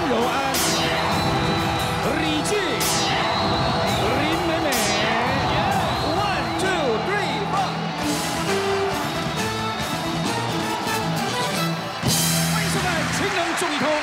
柔安、李俊、林美美 ，1、2、3， 放。欢迎收看《情人重一通》。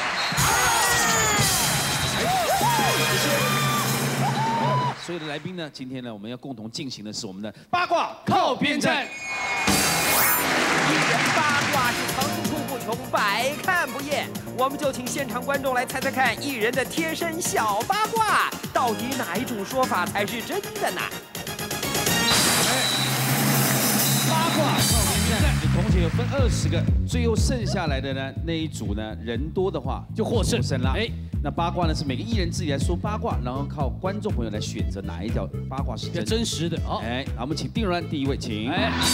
所有的来宾呢，今天呢，我们要共同进行的是我们的八卦靠边站。 艺人八卦是层出不穷，百看不厌。我们就请现场观众来猜猜看，艺人的贴身小八卦，到底哪一种说法才是真的呢？ 八卦靠边站，同学有分20个，最后剩下来的呢那一组呢，人多的话就获胜啦。那八卦呢是每个艺人自己来说八卦，然后靠观众朋友来选择哪一条八卦是真实的。好，好，我们请丁柔安第一位，请。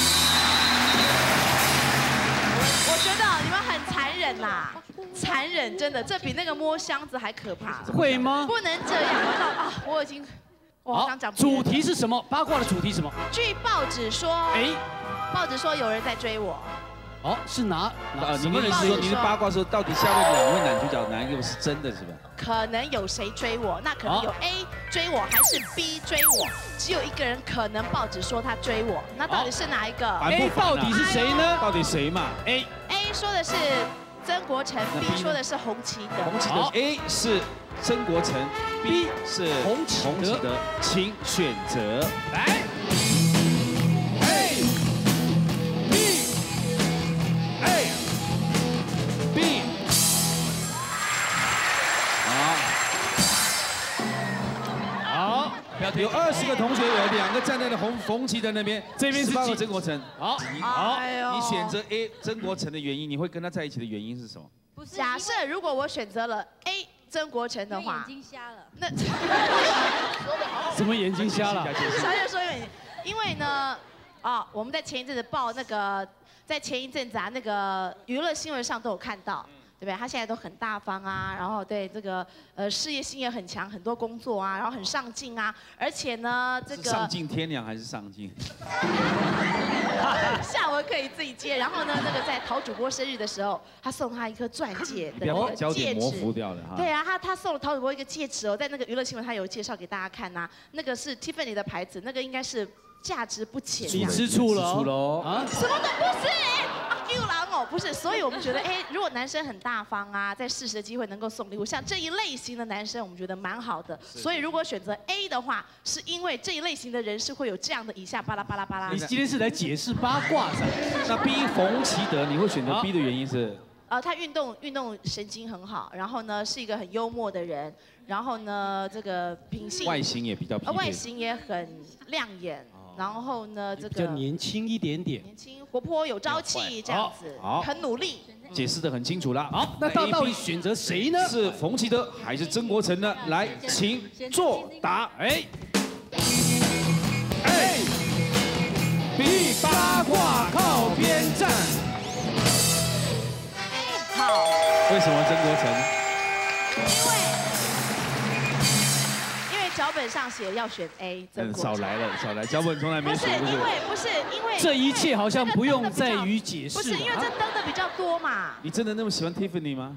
我觉得你们很残忍呐，残忍，真的，这比那个摸箱子还可怕。 会吗？ 不能这样啊！我已经，我好想讲。 主题是什么？八卦的主题是什么？ 据报纸说，报纸说有人在追我。哦， 是哪？ 你们是说你的八卦说到底下面2位男主角哪一个是真的，是吧？ 可能有谁追我，那可能有 A 追我，还是 B 追我？只有一个人可能报纸说他追我，那到底是哪一个 ？A 到底是谁呢？ 到底谁嘛 ？A 说的是曾国成 ，B 说的是洪启德。 洪启德 A 是曾国成 ，B 是洪启德，请选择来。 有20个同学，有2个站在了洪启德那边，这边是18个曾国成。好，你选择 A 曾国成的原因，你会跟他在一起的原因是什么？ 不是，假设如果我选择了 A 曾国成的话， 眼睛瞎了。 那什么眼睛瞎了？ 小姐说因为呢，我们在前一阵子报那个，在前一阵子啊，那个娱乐新闻上都有看到。 对不对？他现在都很大方啊，然后对这个事业心也很强，很多工作啊，然后很上进啊，而且呢，这个上进天良还是上进？ 下文可以自己接。然后呢，那个在陶主播生日的时候，他送他一颗钻戒的那个戒指。 焦点模糊掉了哈。 对啊，他送了陶主播一个戒指哦，在那个娱乐新闻他有介绍给大家看呐、那个是 Tiffany 的牌子，那个应该是价值不浅。 你吃醋了哦？ 啊？什么都不是。 又狼哦，不是，所以我们觉得，如果男生很大方啊，在适时的机会能够送礼物，像这一类型的男生，我们觉得蛮好的。所以如果选择 A 的话，是因为这一类型的人是会有这样的以下巴拉巴拉巴拉。 你今天是来解释八卦的。 那 B 冯奇德，你会选择 B 的原因是？ 他运动神经很好，然后呢是一个很幽默的人，然后呢这个品性外形也比较外形也很亮眼。 然后呢，这个比较年轻一点点， 年轻活泼有朝气，这样子，很努力。 解释得很清楚了。好， 那到底选择谁呢？ 是冯奇德还是曾国成呢？来，请作答。B 八卦靠边站。 好。 为什么曾国成？ 脚本上写要选 A， 少来了，少来，脚本从来没写过。 不是因为这一切好像不用在于解释。 不是因为这登的比较多嘛。 你真的那么喜欢 Tiffany 吗？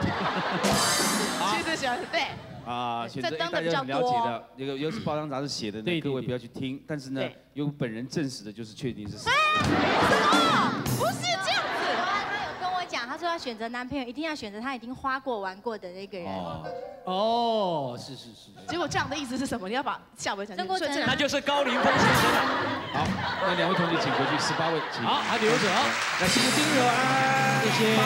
其实喜欢对。 选择 A 大家很了解的，又是报章杂志写的，各位不要去听。但是呢，由本人证实的就是确定是谁。 什么？不是这样子。 他有跟我讲，他说要选择男朋友，一定要选择他已经花过、玩过的那个人。 哦，是。 结果这样的意思是什么？你要把下文讲清楚。 那就是高凌风先生了。 好，那2位同学请回去，18位请。 好，还留着啊。 来，谢谢丁柔安， 谢谢。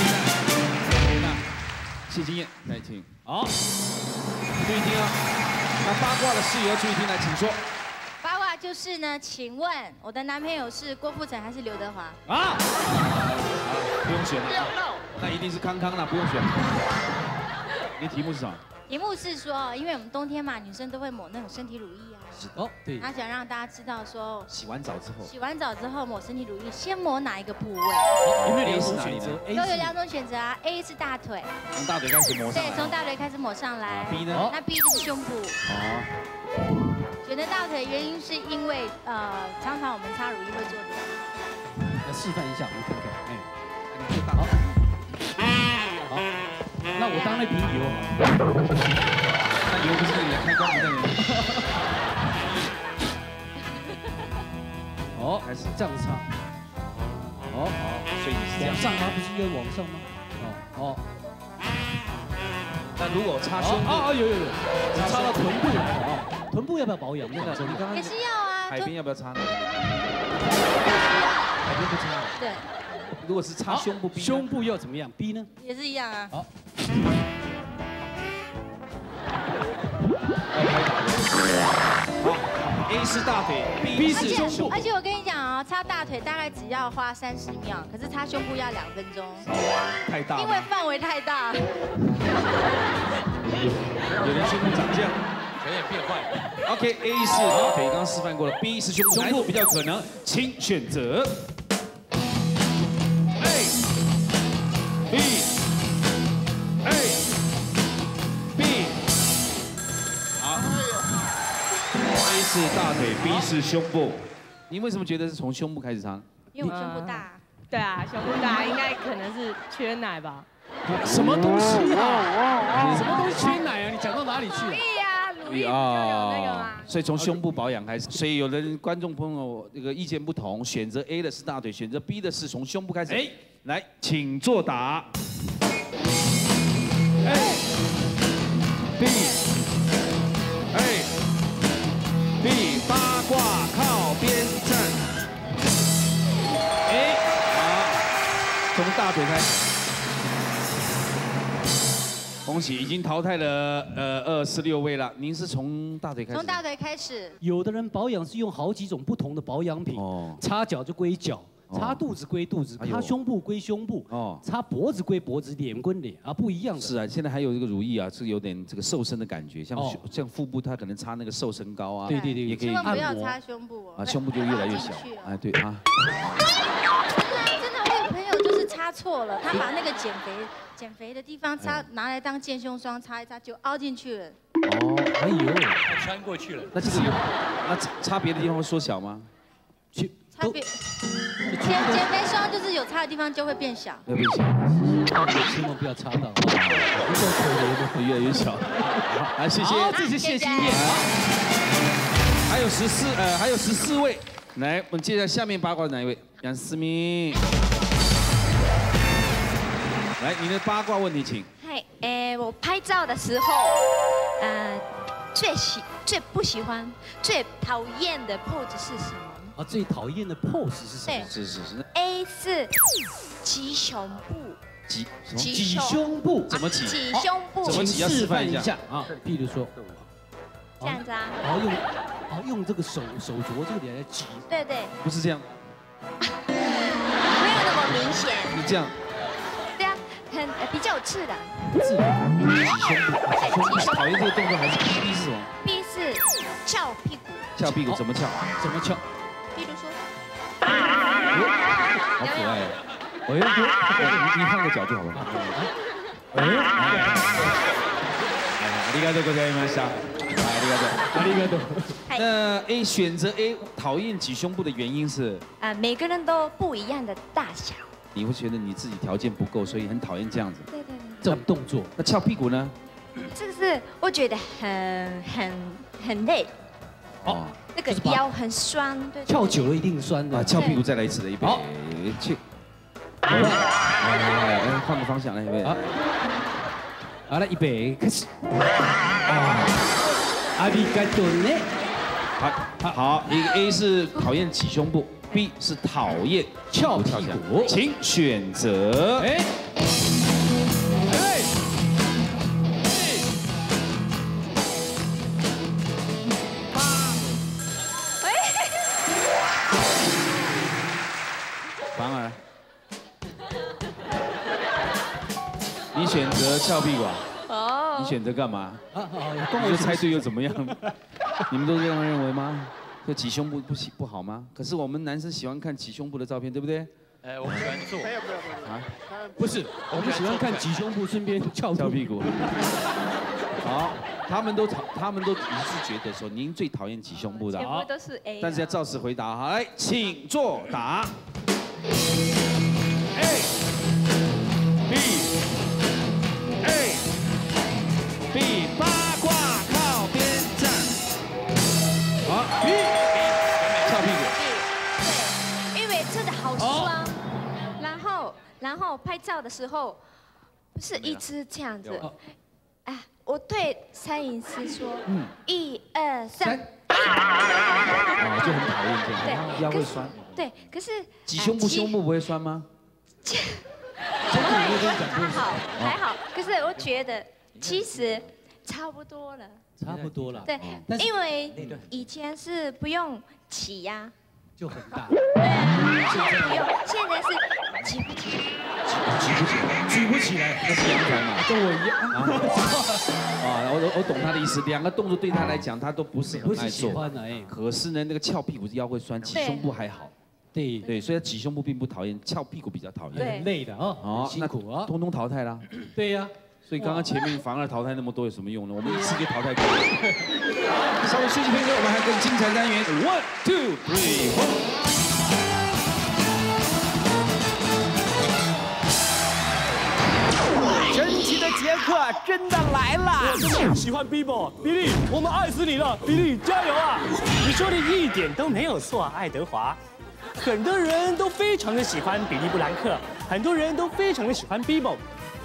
谢金燕，来请。 好， 注意听啊。那八卦的事由注意听，来，请说。 八卦就是呢，请问我的男朋友是郭富城还是刘德华？ 啊？不用选了，那一定是康康啦，不用选。你题目是什么？ 题目是说，因为我们冬天嘛，女生都会抹那种身体乳液啊。 哦，对。 他想让大家知道说， 洗完澡之后抹身体乳液，先抹哪一个部位？ 有没有2种选择？ 都有2种选择啊。A 是大腿， 从大腿开始抹上来。 对，从大腿开始抹上来。 B 呢？ 那 B 就是胸部。选择大腿原因是因为常常我们擦乳液会做这样。 来示范一下，我们看看。 你做大。 好，那我我当那瓶油好。 那油不是你来开光不在你。 哦， 开始这样擦。哦， 好，所以你是这样往。上吗？不是要往上吗？哦。 那如果擦胸部， 有，只擦到臀部啊，臀部要不要保养？那个你刚刚也是要啊。 海边要不要擦呢？ 海边不擦。 对， 如果是擦胸部， 胸部要怎么样？B 呢？ 也是一样啊。 好。 好 ，A 是大腿 ，B 是胸部。 而且我跟你讲啊，擦大腿大概只要花30秒，可是擦胸部要2分钟。 太大了。 因为范围太大。 有人胸部长这样， 有点变坏。 OK，A 是大腿，刚刚示范过了。B 是胸部，哪一个比较可能？请选择。A、B、A、B。好。A 是大腿 ，B 是胸部。你为什么觉得是从胸部开始擦？ 因为我胸部大。 对啊，胸部大应该可能是缺奶吧。 什么东西啊？什么东西缺奶啊？你讲到哪里去了？ 乳液就有那个嘛。 所以从胸部保养开始，所以有的人观众朋友这个意见不同，选择 A 的是大腿，选择 B 的是从胸部开始。哎，来，请作答。A、B、A、B， 八卦靠边站。哎，好，从大腿开始。恭喜，已经淘汰了26位了。您是从大腿开始？ 从大腿开始。 有的人保养是用好几种不同的保养品，擦脚就归脚，擦肚子归肚子，擦胸部归胸部，擦脖子归脖子，脸归脸啊，不一样的。 是啊，现在还有这个乳液啊，是有点这个瘦身的感觉，像腹部它可能擦那个瘦身膏啊， 对， 也可以千万不要擦胸部哦， 胸部就越来越小。哎，对啊。 真的，我有朋友就是擦错了，他把那个减肥的地方拿来当健胸霜擦一擦就凹进去了。 哦，哎呦， 穿过去了。 那这个那擦别的地方会缩小吗？ 擦别减肥霜就是有擦的地方就会变小。 要变小， 千万不要擦到， 会越来越小。好，谢谢。 好，这是谢金燕。 还有14位，来，我们接下来下面八卦是哪一位？杨思明。来，你的八卦问题请。 嗨，我拍照的时候，最不喜欢、最讨厌的 pose 是什么？ 啊，最讨厌的 pose 是什么？ 是。 A 是挤胸部。 挤胸部怎么挤？ 挤胸部。 怎么挤？要示范一下啊。譬如说， 这样子啊。 然后用这个手镯这个点来挤。 对。 不是这样。 没有那么明显。 你这样。 对啊，比较有自然。 挤胸部。讨厌这个动作还是 B 是什么 ？B 是翘屁股。 翘屁股怎么翘？ 怎么翘？ 比如说。 好可爱哦。你换个角度好不好？ありがとうございました。ありがとう。那 A 选择 A 讨厌挤胸部的原因是？ 每个人都不一样的大小。 你会觉得你自己条件不够，所以很讨厌这样子。 对。 这种动作，那翘屁股呢？ 这个是我觉得很累。哦。那个腰很酸。对。 翘久了一定酸的。 翘屁股再来一次的，预备起。来，换个方向来，预备。 好了，预备开始。阿里嘎多呢？ 好，一个 A 是讨厌挤胸部 ，B 是讨厌翘屁股，请选择。反而，你选择翘屁股啊？你选择干嘛？你就猜对又怎么样？你们都这样认为吗？说挤胸部不好吗？可是我们男生喜欢看挤胸部的照片，对不对？ 我们喜欢做。 啊？ 不是，我们喜欢看挤胸部，顺便翘屁股。 好，他们都一致觉得说您最讨厌挤胸部的。 全部都是 A。 但是要照实回答。好，来，请作答。A、B、A。 然后拍照的时候不是一直这样子，啊，我对摄影师说，1、2、3， 啊，就很讨厌这样， 对， 腰会酸。 对，可是挤胸部，胸部不会酸吗？ 还好，可是我觉得其实差不多了。 差不多了。 对，因为以前是不用挤呀， 就很大。 现在不用，现在是挤不起来。 举不起来，那是阳台嘛，跟我一样啊。我懂他的意思，两个动作对他来讲，他都不是很爱做。可是呢，那个翘屁股腰会酸，挤胸部还好。对，所以挤胸部并不讨厌，翘屁股比较讨厌。 很累的哦，辛苦啊， 通通淘汰啦。 对呀。 所以刚刚前面反而淘汰那么多有什么用呢？我们一次就淘汰过了。稍微休息片刻，我们还更精彩单元 ，1、2、3、 4。神奇的杰克真的来了！ 我真的很喜欢 Bibo， 比利，我们爱死你了，比利加油啊！你说的一点都没有错，爱德华。很多人都非常的喜欢比利布兰克，很多人都非常的喜欢 Bibo。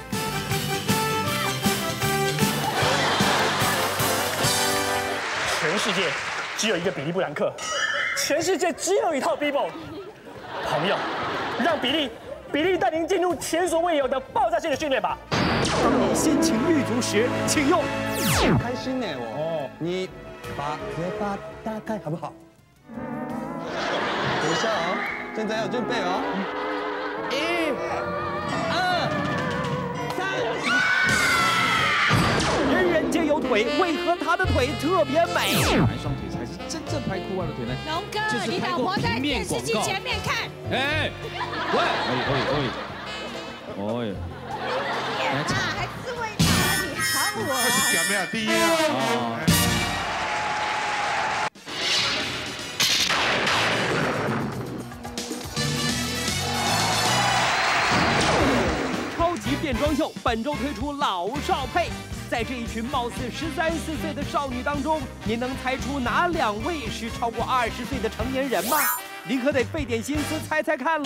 全世界只有一个比利布兰克，全世界只有一套 Bibo。朋友，让比利带您进入前所未有的爆炸性的训练吧。当你心情郁足时，请用。 很开心呢，我。你把嘴巴打开好不好？等一下哦，现在要准备哦。1、 2、3。人人皆有腿，为何他的腿特别美？ 哪一双腿才是真正拍酷爱的腿呢？ 龙哥，你老婆在电视机前面看。 哎，喂，哎， 还自慰他，你喊我。 我是前面第一啊。 超级变装秀本周推出老少配，在这一群貌似13、14岁的少女当中，您能猜出哪2位是超过20岁的成年人吗？您可得费点心思猜猜看喽。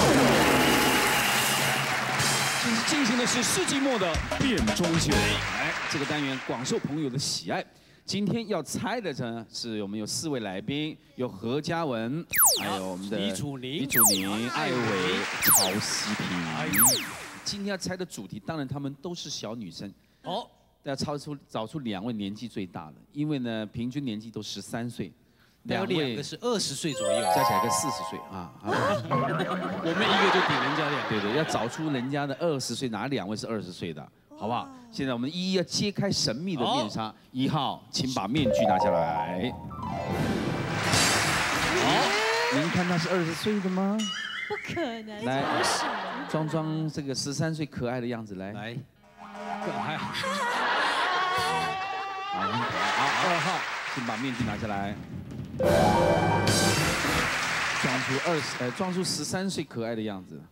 进行的是世纪末的变装秀，哎，这个单元广受朋友的喜爱。今天要猜的呢，是我们有4位来宾，有何嘉文，还有我们的李楚宁、艾薇、曹希平。今天要猜的主题，当然他们都是小女生。要找出2位年纪最大的，因为呢，平均年纪都13岁。 有2个是20岁左右， 加起来个40岁啊！ 我们一个就顶人家2。 对，要找出人家的20岁，哪2位是20岁的，好不好？现在我们一一要揭开神秘的面纱。1号，请把面具拿下来。好，您看他是20岁的吗？ 不可能， 来，装这个13岁可爱的样子，来，还好。好，2号，请把面具拿下来。装出13岁可爱的样子。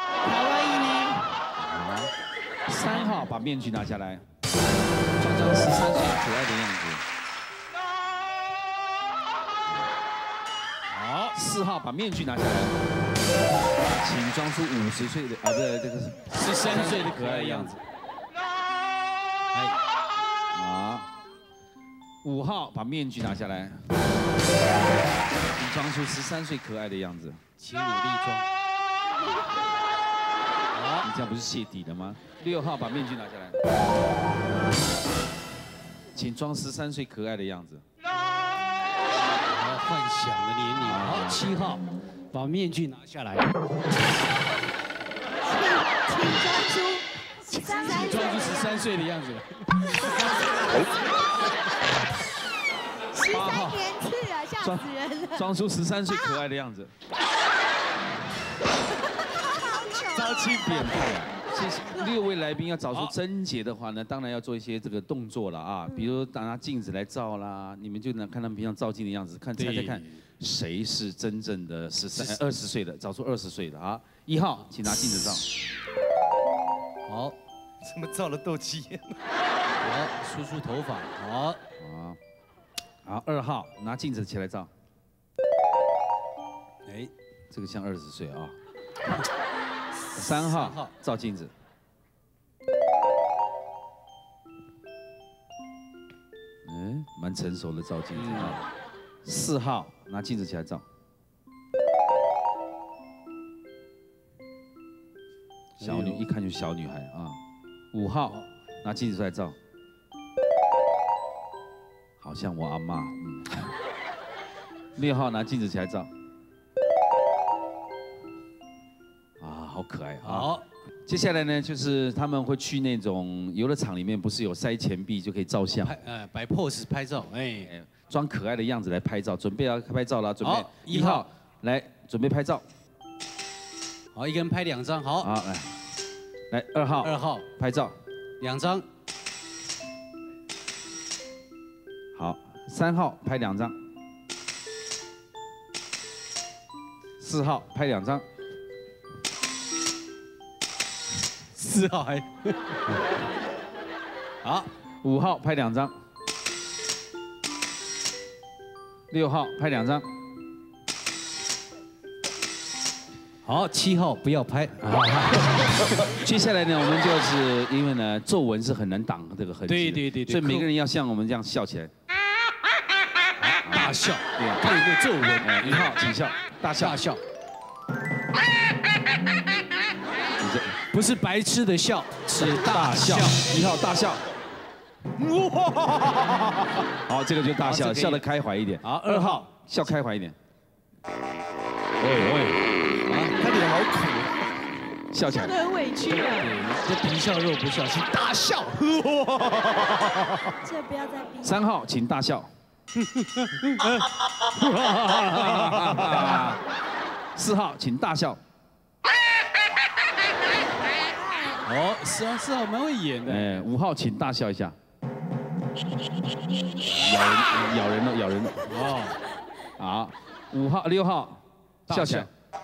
好，3号把面具拿下来，装13岁可爱的样子。好，4号把面具拿下来，请装出50岁的不对，这个是13岁的可爱的样子。好，5号把面具拿下来，请装出13岁可爱的样子，请努力装。好，你这样不是泄底了吗？6号把面具拿下来，请装13岁可爱的样子。 好，幻想的年龄。好，7号把面具拿下来，请装出13岁的样子。 13年次啊，吓死人了！ 装出13岁可爱的样子。招亲变态。6位来宾要找出贞洁的话呢，当然要做一些这个动作了啊，比如拿镜子来照啦，你们就能看他们平常照镜的样子，猜猜看谁是真正的20岁的，找出20岁的啊。1号，请拿镜子照。好， 怎么照了斗鸡眼？ 好，梳头发。 好，2号拿镜子起来照。哎，这个像20岁啊。 3号照镜子。蛮成熟的照镜子啊。4号拿镜子起来照。小女一看就小女孩啊。5号拿镜子出来照。好像我阿嬷。6号拿镜子起来照。好可爱啊！好，接下来呢，就是他们会去那种游乐场里面，不是有塞钱币就可以照相， 摆 pose 拍照， 装可爱的样子来拍照，准备要拍照了，准备1号来准备拍照， 好，一个人拍2张，好， 来2号拍照 2张， 好，3号拍2张，4号拍2张。 4号还好，5号拍2张，6号拍2张， 好，7号不要拍。 接下来呢，我们就是因为呢皱纹是很难挡这个痕迹， 对， 所以每个人要像我们这样笑起来， 大笑，看有没有皱纹。 1号请笑，大笑。 不是白痴的笑，是大笑。 1号大笑。好，这个就大笑，笑得开怀一点。好，2号笑开怀一点。他脸好苦，笑起来。 笑得很委屈啊。 这皮笑肉不笑，是大笑。 这不要再逼。 3号请大笑。4号请大笑。 哦，4号蛮会演的。 5号请大笑一下。咬人了。哦，好，5号、6号笑起来。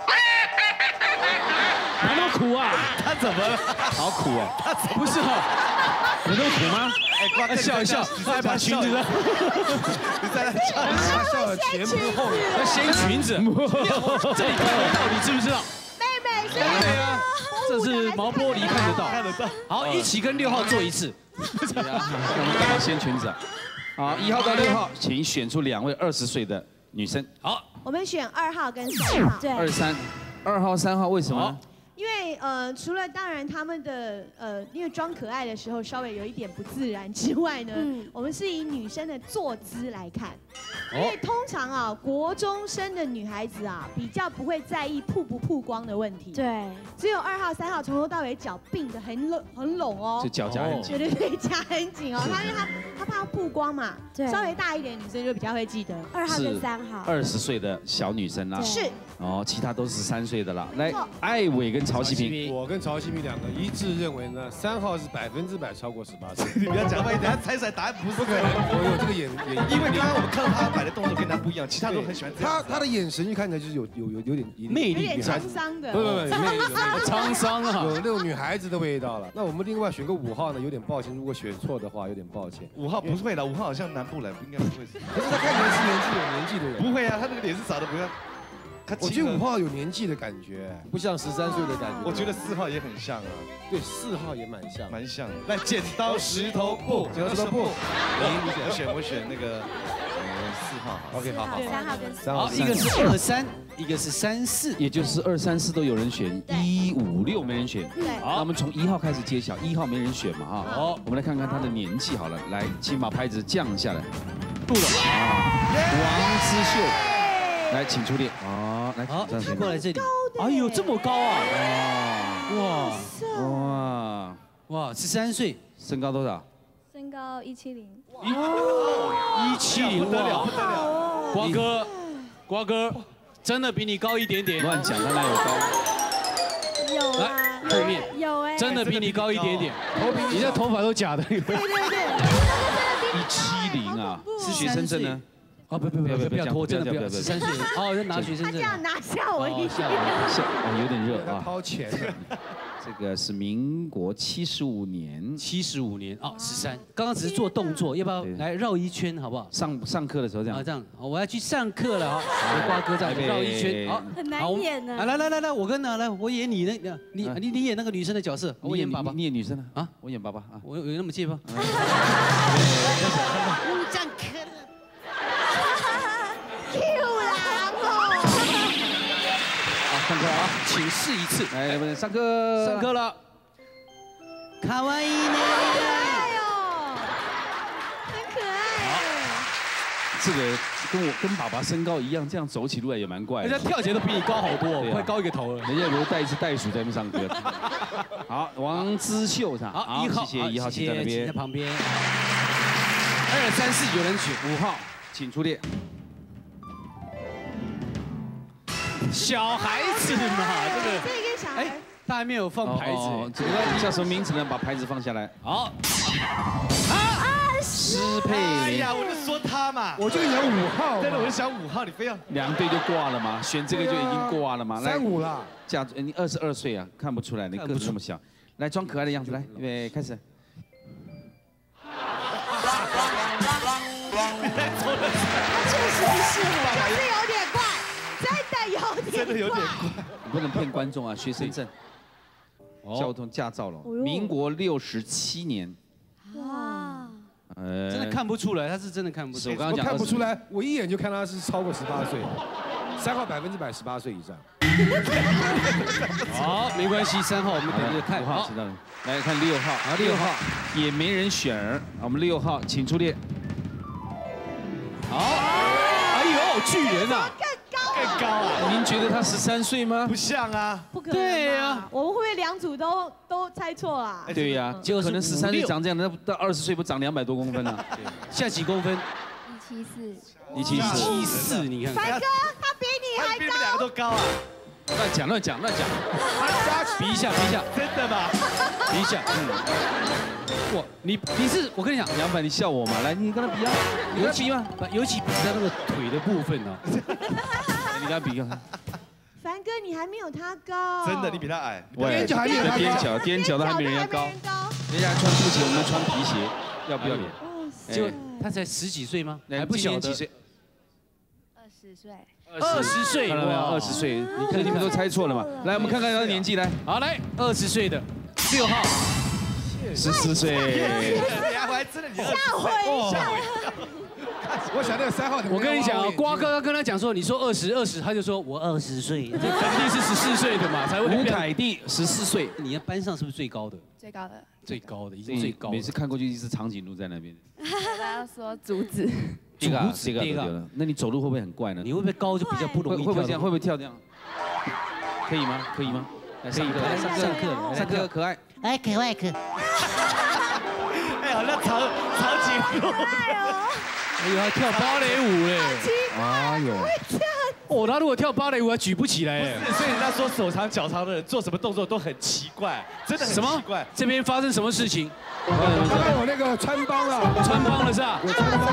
哪那么苦啊？ 他怎么了？ 好苦啊！ 不是哈， 有那么苦吗？ 笑一笑，再把裙子， 你再来笑一下，笑的前不后， 要掀裙子。这里看得到，你知不知道？ 妹妹， 对啊，这是毛玻璃看得到。好，一起跟6号做一次。 我们干嘛掀裙子啊？好，1号到6号，请选出2位20岁的女生。 好， 我们选2号跟3号。对。 2号、3号为什么？ 因为除了当然他们的因为装可爱的时候稍微有一点不自然之外呢，我们是以女生的坐姿来看，因为通常啊国中生的女孩子啊比较不会在意曝不曝光的问题， 对， 只有2号、3号从头到尾脚并得很拢哦， 就脚夹很紧， 对，夹很紧哦，因为他怕曝光嘛， 对， 稍微大一点的女生就比较会记得 2号跟3号 ，20岁的小女生啦， 是。 哦，其他都是13岁的啦。来，艾伟跟曹希平， 我跟曹希平两个一致认为呢，3号是100%超过18岁。 你不要讲话，等下猜出来答案不是。 不可能，我有这个眼， 因为刚刚我们看到他摆的动作跟他不一样，其他都很喜欢这样。 他的眼神一看起来就是有点魅力，有点沧桑的。 不， 沧桑啊， 有那种女孩子的味道了。那我们另外选个5号呢，有点抱歉，如果选错的话有点抱歉。 5号不会的，5号好像南部人，应该不会。 可是他看起来是有年纪的人。 不会啊，他那个脸是长得不像。 我觉得5号有年纪的感觉，不像13岁的感觉。 我觉得4号也很像啊， 对，4号也蛮像。 来，剪刀石头布， 剪刀石头布。 我选那个4号。OK， 好。 3号跟 4号。好，一个是23，一个是34， 也就是2、3、4都有人选，1、5、6没人选。 对。 好，我们从1号开始揭晓，1号没人选嘛哈。好，我们来看看他的年纪好了，来，请把拍子降下来。录了啊，王之秀，来，请出列。来， 好，过来这里。哎呦，这么高啊！哇，13岁， 身高多少？ 身高170。 170，不得了！瓜哥，真的比你高一点点。 乱讲，他哪有高？ 有啊， 来后面有哎， 真的比你高一点点。你这头发都假的。 对。 170啊，是学生证呢？ 哦不要拖，真的不要13岁哦，要拿学生证。 他这样拿下我一下， 有点热啊。 掏钱的这个是民国75年 ，75年啊，13。刚刚只是做动作，要不要来绕一圈，好不好？ 上课的时候这样。 这样，我要去上课了啊！瓜哥这样绕一圈，好， 很难演呢。 来，我跟来，我演你那，你演那个女生的角色，我演爸爸。 你演女生的啊？我演爸爸啊？ 我有那么贱吗？ 这样可能。 上课啊， 请试一次。 来，我们上课。 上课了。卡哇伊呢？ 很可爱。 好，这个跟爸爸身高一样，这样走起路来也蛮怪的。 人家跳起来都比你高好多，快高一个头了。 人家如果带一只袋鼠在那边上课。好，王姿秀上。 好，1号， 谢谢1号，请在那边。 在旁边。2、3、4有人选 5号，请出列。 小孩子嘛，这个小孩， 他还没有放牌子， 这个叫什么名字呢？把牌子放下来。好，施佩玲。 哎呀，我就说他嘛， 我就演5号， 真的，我就想5号，你非要 2队就挂了嘛？选这个就已经挂了嘛？来 35啦， 你22岁啊，看不出来，你个子这么小。来，装可爱的样子，来，预备，开始。 确实是，就是有点怪。真的有点怪， 你不能骗观众啊！学生证、交通驾照了，民国67年。哇， 真的看不出来，他是真的看不出来。 我刚刚讲看不出来，我一眼就看他是超过18岁。3号100%18岁以上。 好，没关系，3号我们等着看。 5号知道了，来看6号。好，6号也没人选儿，我们6号请出列。 好，哎呦，巨人啊！ 更高啊！ 您觉得他13岁吗？ 不像啊， 不可能。对呀，我们会不会2组都猜错啊？ 对呀，就可能13岁长这样，那到20岁不长200多公分了？ 现在几公分 ？174， 你看。 凡哥，他比你还高。 比你们2个都高啊！ 乱讲。 比一下， 真的吗？ 比一下，你是我跟你讲 ，200，你笑我嘛？来，你跟他比啊，你跟他比嘛， 尤其比在那个腿的部分呢。 你跟他比啊。 凡哥，你还没有他高。 真的，你比他矮。 踮脚还没有他高。 踮脚都还没人家高。人家穿布鞋，我们穿皮鞋，要不要脸？ 就他才10几岁吗？还不小几岁 ？20岁。 20岁， 看到没有？20岁，你看你们都猜错了嘛？来，我们看看他的年纪，来， 好，来，20岁的6号 ，14岁。 我还真的吓我一跳。 我想那个3号， 我跟你讲啊，瓜哥跟他讲说，你说20，他就说我20岁，这肯定是14岁的嘛，才会。 吴凯蒂14岁， 你的班上是不是最高的？ 最高的。 最高的，一定最高。 每次看过去一只长颈鹿在那边。 大家说竹子。 这个，那你走路会不会很怪呢？ 你会不会高就比较不容易？ 会不会这样？会不会跳这样？可以吗？可以吗？来上课，上课，可爱。 哎，可爱。 哎呀，那长颈鹿。 哎呦，还跳芭蕾舞嘞！ 哎呦， 哦，他如果跳芭蕾舞还举不起来哎。 所以人家说手长脚长的人做什么动作都很奇怪，真的很奇怪。 这边发生什么事情？ 刚刚有那个穿帮了， 穿帮了是吧？ 我穿帮。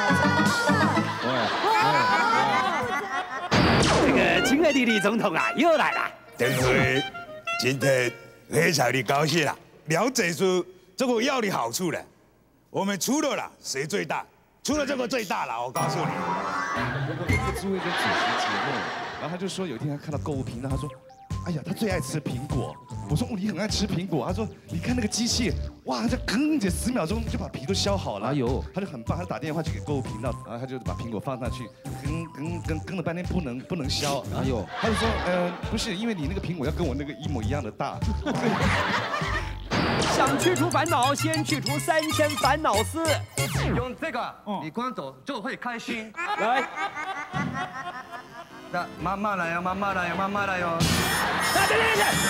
这个亲爱的李总统啊，又来了。 陈水，今天非常的高兴啦，了解出这个药的好处了。我们除了啦，谁最大？除了这个最大了，我告诉你。 我跟朱慧跟主持节目，然后他就说有一天他看到购物频道，他说：“哎呀，他最爱吃苹果。”我说：“哦，你很爱吃苹果。”他说：“你看那个机器，哇，这吭着10秒钟就把皮都削好了。”哎呦，他就很棒，他就打电话去给购物频道，然后他就把苹果放上去，吭了半天不能削。哎呦，他就说：“不是，因为你那个苹果要跟我那个一模一样的大。” 想去除烦恼，先去除3000烦恼丝。 用这个，你光走就会开心。 来， 那慢慢来哟，慢慢来哟，慢慢来哟。 等。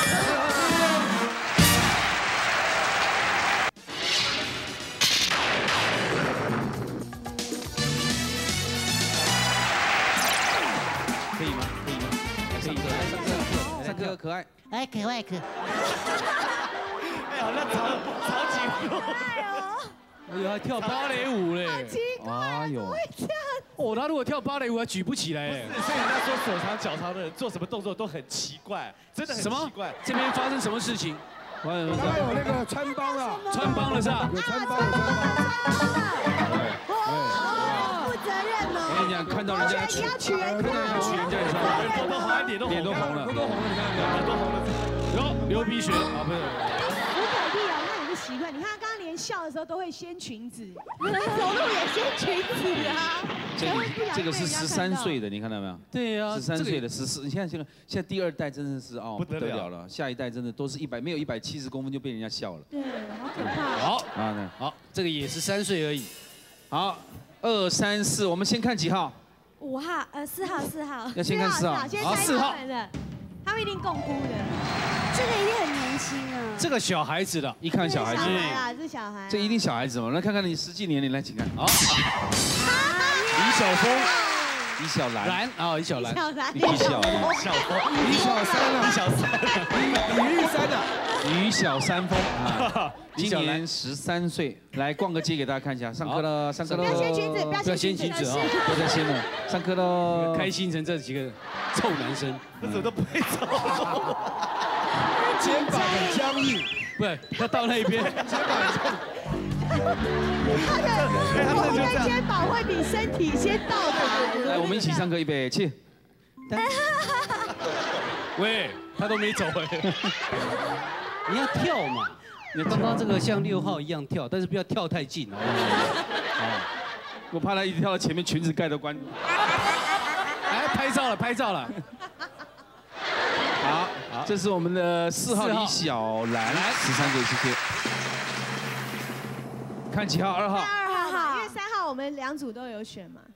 可以吗？可以。上课，可爱。 哎，可爱。 哎呀，那长颈鹿。 哎呦，还跳芭蕾舞嘞！ 奇怪，怎么会这样？ 哦，他如果跳芭蕾舞还举不起来哎。 所以人家说手长脚长的人做什么动作都很奇怪，真的很奇怪。 这边发生什么事情？ 刚刚有那个穿帮了， 穿帮了是吧？ 有穿帮， 负责任哦。 我跟你讲，看到人家你要娶人家， 脸都红了， 脸都红了， 你看到没有？ 脸都红了， 有流鼻血啊，不是。 吴凯丽啊，他有个习惯，你看他刚刚连笑的时候都会掀裙子，走路也掀裙子啊。 这个是13岁的，你看到没有？ 对呀 ，13岁的14，你看现在第2代真的是哦不得了了，下一代真的都是没有170公分就被人家笑了。 对，好可怕。 好啊， 好，这个也是3岁而已。 好，2、3、4，我们先看几号 ？5号，4号。 要先看4号。 好 ，4号。 他们一定共估的。 这个一定很年轻啊。 这个小孩子的， 一看小孩子。 啊，这小孩。 这一定小孩子嘛？来看看你实际年龄，来，请看。好。 李晓峰。 李小兰啊，李小兰， 李小峰， 李小三峰啊，今年13岁，来逛个街给大家看一下，上课了，上课了， 不要掀裙子，不要掀裙子啊， 不要再掀了，上课了， 开心成这几个臭男生， 他怎么都不会走， 肩膀很僵硬， 不是他到那边， 他的肩膀会比身体先到达。 来，我们一起上课，预备起。 喂，他都没走哎。你要跳嘛？你刚刚这个像6号一样跳，但是不要跳太近哦。 我怕他一直跳到前面，裙子盖都关。 哎，拍照了。 好，这是我们的4号李小兰，13岁，谢谢。看几号？2号。 2号，因为3号我们2组都有选嘛。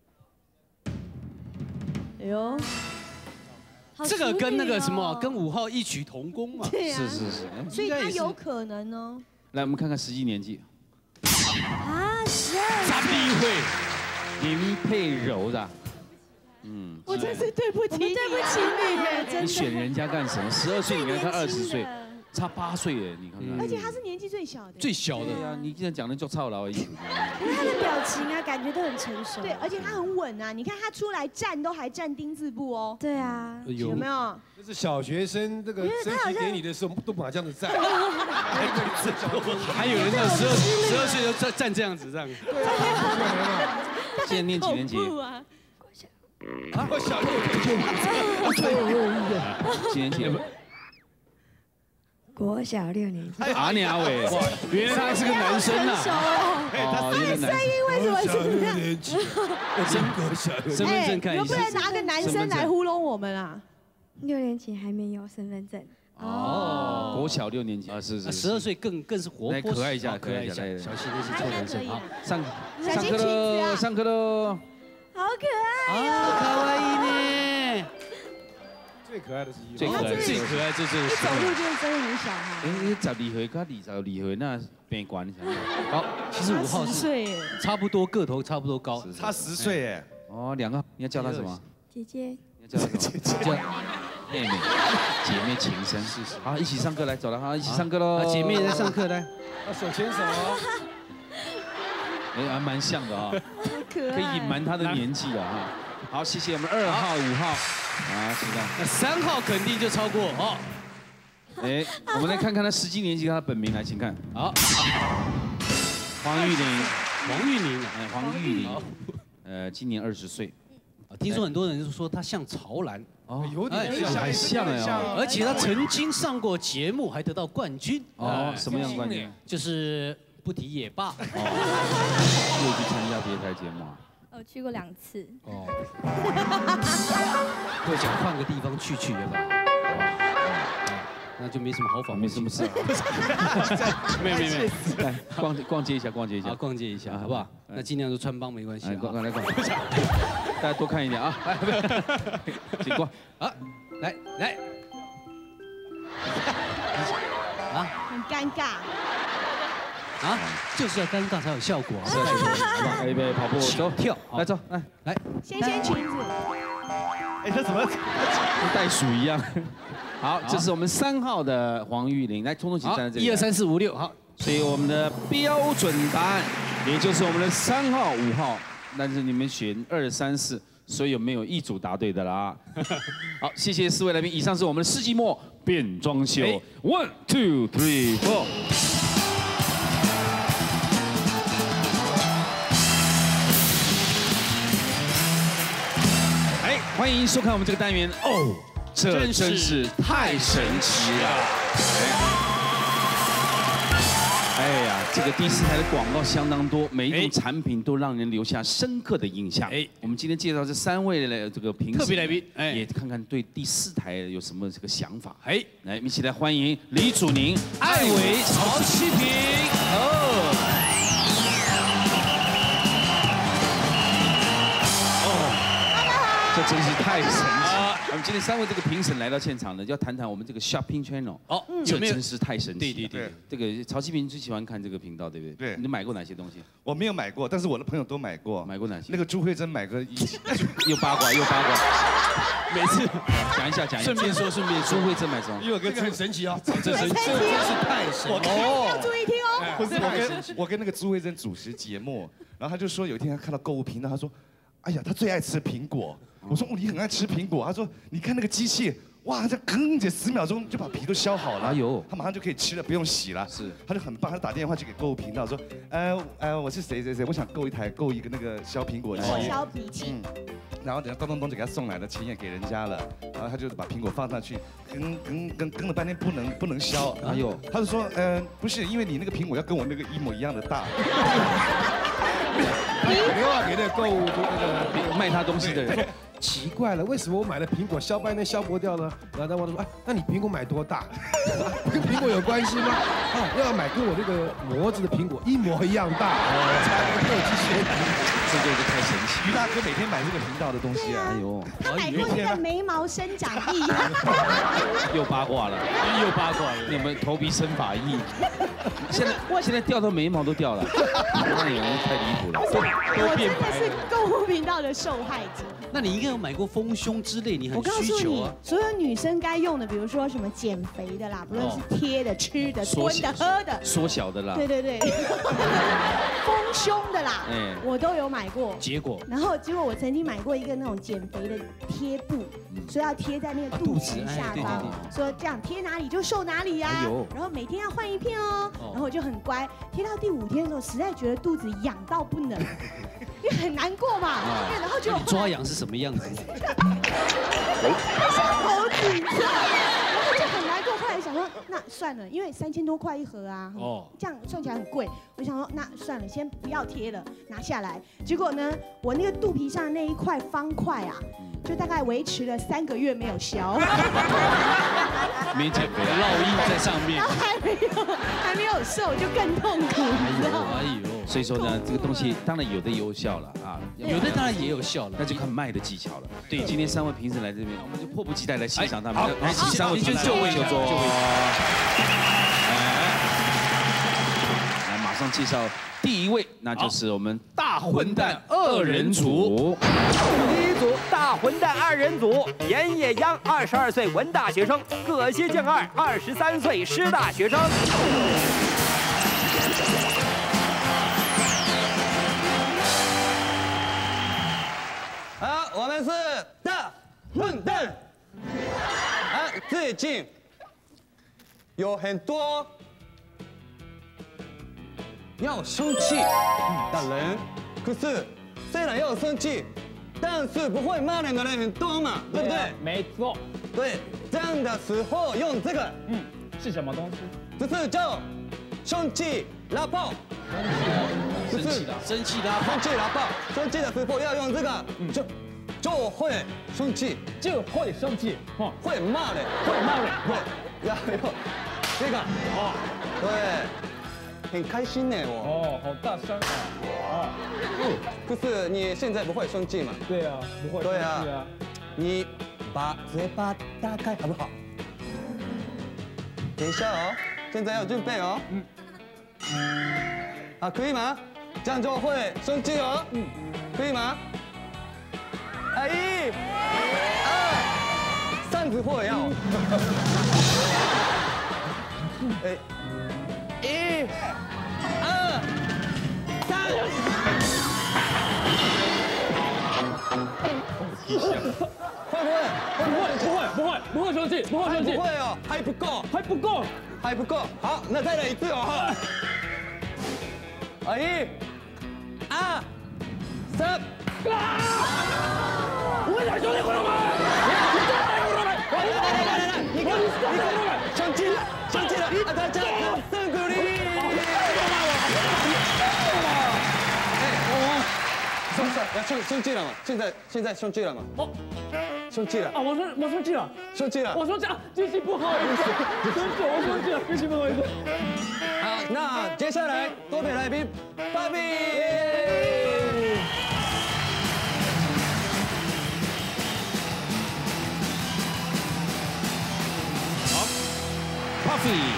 哎呦。 这个跟那个什么，跟5号异曲同工嘛。 对呀。 是。 所以他有可能哦。 来，我们看看实际年纪。 啊，12。 张碧慧，林佩柔的。 我真是对不起你，对不起你，真的。 你选人家干什么？12岁，你跟他20岁，差8岁耶，你看看。 而且他是年纪最小的。 最小的呀，你竟然讲的叫操劳而已。 可是他的表情啊，感觉都很成熟。 对，而且他很稳啊，你看他出来站都还站丁字步哦。 对啊。 有没有？ 那是小学生这个升旗给你的时候都把这样子站。 还有人到12岁就站这样子这样。 现在念几年级？ 我小6年级。 几年级？ 国小6年级。 阿娘喂， 原来他是个男生呐。 哦，原来男生。 声音为什么是这样？ 身份证看一下。 你们不能拿个男生来糊弄我们啊 ？6年级还没有身份证。 哦，国小6年级啊，是。 12岁更是活泼， 可爱一下， 可爱一下，小心那些臭男生。好， 上课喽，上课喽。 好可爱哦，可愛い呢。 最可爱的是1号， 最可爱一走路就是真的很小孩。 12岁跟22岁那变关， 好，其实5号是差不多个头，差不多高， 差10岁耶。 哦，2个，你要叫他什么？ 姐姐。 你要叫他什么？叫妹妹，姐妹情深。是。好，一起上课来，走了，好，一起上课喽。 姐妹在上课来， 手牵手哦。 还蛮像的啊， 可以隐瞒他的年纪了哈。好，谢谢我们2号、5号，啊，是的。 那3号肯定就超过哦。 哎，我们来看看他实际年纪，他的本名来，请看。好，黄玉玲，今年20岁。 听说很多人就说他像曹兰， 哦，有点像哎， 而且他曾经上过节目，还得到冠军。 哦，什么样的冠军？ 就是不提也罢。 哦，又去参加别台节目啊？ 我去过2次。 哦。会想换个地方去也罢。那就没什么好访， 没什么事。 没有， 来逛街一下， 好，逛街一下，好不好？那尽量都穿帮没关系。 逛，大家多看一点啊！来，请逛啊！来， 啊，很尴尬。 啊，就是要尴尬才有效果啊！ 好不好？预备跑步，走，跳，来走，来， 先掀裙子。 哎，这怎么跟袋鼠一样？好，这是我们3号的黄玉玲，来，统统请站在这里。 1、2、3、4、5、6，好。 所以我们的标准答案，也就是我们的3号、5号但是你们选2、3、4，所以有没有一组答对的啦？好，谢谢4位来宾。以上是我们的世纪末变装秀，1、2、3、4。哎，欢迎收看我们这个单元哦，这真是太神奇了。哎呀，这个第4台的广告相当多，每一种产品都让人留下深刻的印象。哎，我们今天介绍这3位的这个评审特别来宾，也看看对第4台有什么这个想法。哎，来，一起来欢迎李祖宁、艾薇、曹启平。这真是太神奇了！我们今天3位这个评审来到现场呢，要谈谈我们这个 Shopping Channel。哦，这真是太神奇了。对，这个曹启平最喜欢看这个频道，对不对？对。你买过哪些东西？ 我没有买过，但是我的朋友都买过。 买过哪些？ 那个朱慧珍买个又八卦。每次讲一下，顺便说，朱慧珍买什么？ 因为这个很神奇啊， 这真是太神奇了！要注意听哦。 不是我跟那个朱慧珍主持节目，然后他就说有一天他看到购物频道，他说：“哎呀，他最爱吃苹果。”我说：“哦，你很爱吃苹果。”他说：“你看那个机器，哇，这吭着10秒钟就把皮都削好了。哎呦，他马上就可以吃了，不用洗了。是，他就很棒。他打电话去给购物频道说：‘我是谁，我想购一个那个削苹果机。’ 削皮器。 然后等下咚就给他送来了，钱也给人家了。然后他就把苹果放上去，跟了半天不能削。哎呦，他就说：‘不是，因为你那个苹果要跟我那个一模一样的大。’” 打电话给那个购物那个卖他东西的人说：“ 奇怪了，为什么我买的苹果削半天削不掉呢？”然后他问说：“哎，那你苹果买多大？跟苹果有关系吗？啊，要买跟我这个模子的苹果一模一样大。才有机器人。” 这就是太神奇！ 于大哥每天买这个频道的东西啊， 哎呦，他买过那个眉毛生长液， 又八卦了，你们头皮生发液，现在掉到眉毛都掉了，那也太离谱了， 我真的是购物频道的受害者。 那你应该有买过丰胸之类，你很需求啊。 所有女生该用的，比如说什么减肥的啦，不论是贴的、吃的、吞的、喝的， 缩小的啦， 对，丰胸的啦，我都有买过。 结果我曾经买过一个那种减肥的贴布，说要贴在那个肚脐下方，说这样贴哪里就瘦哪里呀。然后每天要换一片哦。然后我就很乖，贴到第5天的时候，实在觉得肚子痒到不能，因为很难过嘛。然后就抓痒是什么样子？ 好紧张，然后就很难过。后来想说，那算了，因为3000多块一盒啊，这样算起来很贵。我想说，那算了，先不要贴了，拿下来。结果呢，我那个肚皮上那一块方块啊，就大概维持了3个月没有消。 没减肥，烙印在上面。 然后还没有瘦，就更痛苦，你知道吗？ 所以说呢，这个东西当然有的有效了啊， 有的当然也有效了， 那就看卖的技巧了。对，今天3位评审来这边，我们就迫不及待来欣赏他们。好，3位评审就位。来，马上介绍第1位，那就是我们大混蛋2人组。 第1组大混蛋2人组，严野央22岁文大学生，葛歇健二23岁师大学生。 好，我们是大混蛋。最近有很多要生气的人，可是虽然要生气，但是不会骂人的人很多嘛，对不对？ 没错。 对，这样的时候用这个， 是什么东西？ 这是叫生气拉炮。 生气拉炮。 生气的时候要用这个，就会生气，会骂人，对，要用这个，对，很开心呢，我。 好大声啊！ 可是你现在不会生气嘛？ 对啊，不会。 对啊，你把嘴巴打开好不好？等一下哦，现在要准备哦。啊，可以吗？这样就会生气哦。可以吗？1、2、3次会要。1、2、3。 迹象。 会不会？ 不会生气，不会生气。 不会哦，还不够， 还不够， 还不够。好，那再来一次哦。1、2、3。 我俩兄弟回来吗？来，你看， 生气了，大家胜鼓励。生气了嘛？现在生气了嘛？哦，生气了啊！我生气了， 生气了， 我生气啊！机器不好意思，我生气了，机器不好意思。 好，那接下来多位来宾，芭比。 好 ，Puffy。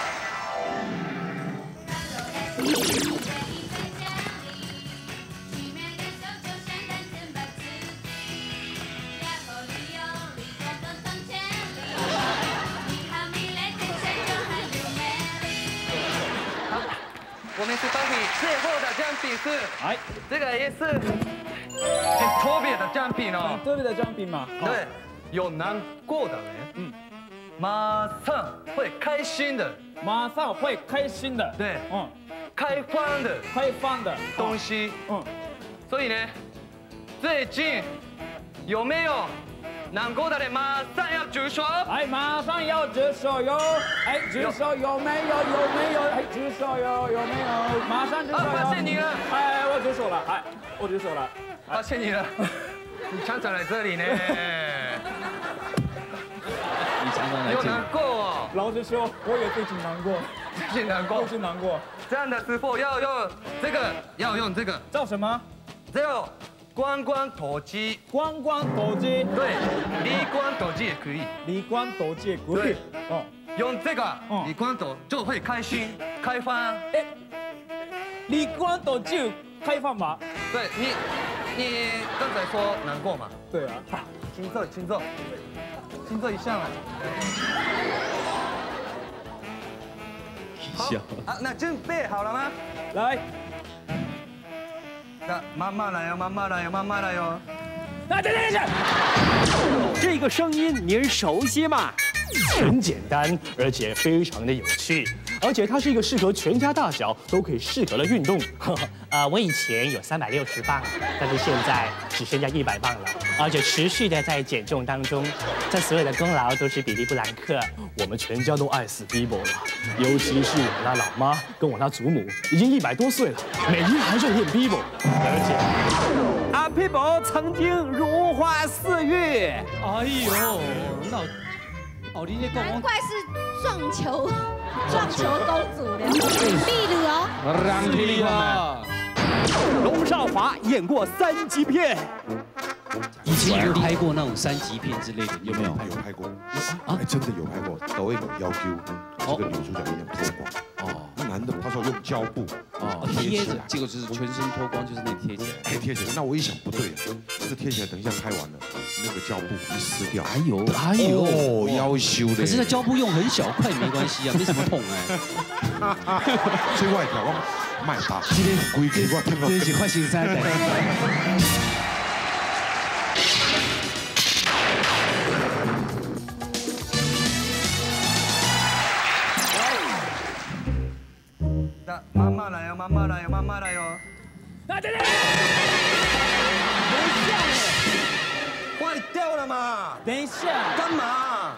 我们是芭比，最后的奖品是，这个也是很特别的奖品哦。 特别的奖品嘛。 对，有难过的人，马上会开心的， 马上会开心的。 对，开放的东西。所以呢，最近有没有难过的人马上要举手？ 马上要举手哟！举手有没有？举手有没有？马上举手！ 发现你了！ 我举手了！我举手了！ 发现你了！你常常来这里呢。 你常常来这里。 有难过哦。 老实说，我也最近难过。 最近难过。 最近难过。 这样的师傅要用这个，要用这个。 叫什么？ 叫观光手机。 观光手机。 对，离光手机也可以。 离光手机也可以。 哦。用这个离光手就会开心开放。 离光手就开放吧？ 对你刚才说难过嘛？ 对啊。 轻奏一下嘛。好，那准备好了吗？ 来。 那慢慢来哟。 等，这个声音您熟悉吗？很简单，而且非常的有趣，而且它是一个适合全家大小都可以适合的运动。我以前有360磅，但是现在只剩下100磅了，而且持续的在减重当中。这所有的功劳都是比利布兰克，我们全家都爱死 Bibo 了，尤其是我那老妈跟我那祖母，已经100多岁了，每天还在练 Bibo， 而且阿 Bibo 曾经如花似玉。 哎呦，那。 难怪是撞球公主了，秘鲁哦。 龙少华演过3级片， 以前有拍过那种3级片之类的，有没有？ 有拍过真的有拍过。导演要求这个女主角一样脱光。那男的他说用胶布贴着，结果就是全身脱光，就是那贴起来， 贴起来。那我一想不对啊，这个贴起来，等一下拍完了，那个胶布一撕掉， 哎呦， 要修的。 可是那胶布用很小块没关系啊，没什么痛哎。 最外条卖大，今天规矩我听到， 这是快新三代。 慢慢来哟。 等，等一下，坏掉了嘛？ 等一下， 干嘛？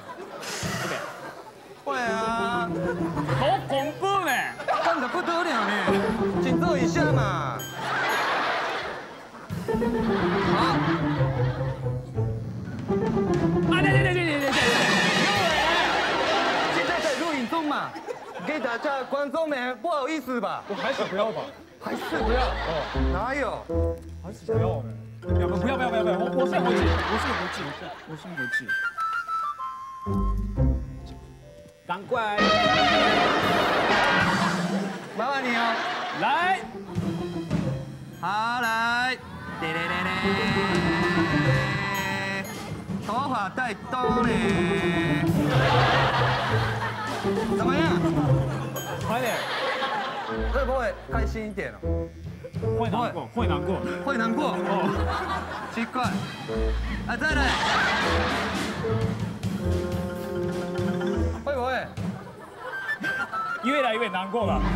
坏啊！ 好恐怖呢！ 干得不得了呢！紧凑一下嘛。好。对。现在在录影中嘛，给大家观众们不好意思吧？ 我还是不要吧。 还是不要？哦，哪有？ 还是不要呢？不要！我是不记。赶快！ 麻烦你哦。 来。 好，来。头发太多了。怎么样？ 快点。 会不会开心一点哦？ 会难过，会难过， 会难过。哦，奇怪。啊，再来。会不会？ 越来越难过了。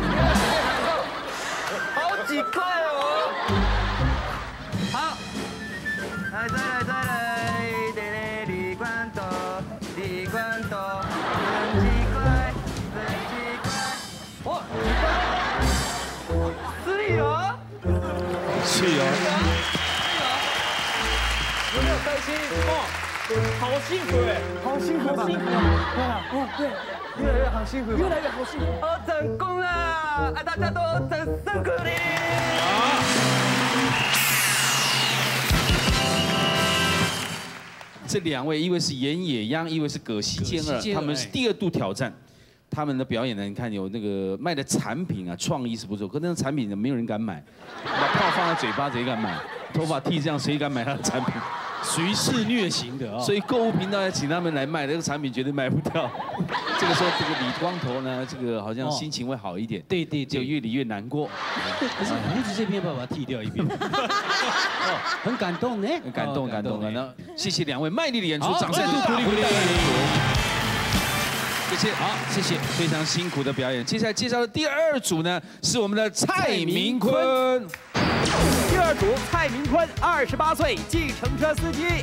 好几块哦。好，来，再来，再来。李冠斗，李冠斗，生气快，生气快。哦，是哦。 是哦。 有没有开心？哦，好幸福哎，好幸福，好幸福啊！对啊，哦对。越来越好幸福，越来越好幸福， 哦，成功了！啊，大家都真辛苦你。 这两位，一位是严野央，一位是葛西健二，他们是第2度挑战。他们的表演呢，你看有那个卖的产品啊，创意是不错，可那个产品呢，没有人敢买。把炮放在嘴巴，谁敢买？头发剃这样，谁敢买他的产品？ 属于肆虐型的啊。 所以购物频道要请他们来卖，这个产品绝对卖不掉。这个时候，这个理光头呢，这个好像心情会好一点。 对对， 就越理越难过。 可是胡子这边把它剃掉一边。很感动呢， 很感动，感动啊！那谢谢2位卖力的演出，掌声再度鼓励鼓励。 谢谢，好，谢谢，非常辛苦的表演。接下来介绍的第2组呢，是我们的蔡明坤。 第2组蔡明坤，28岁，计程车司机。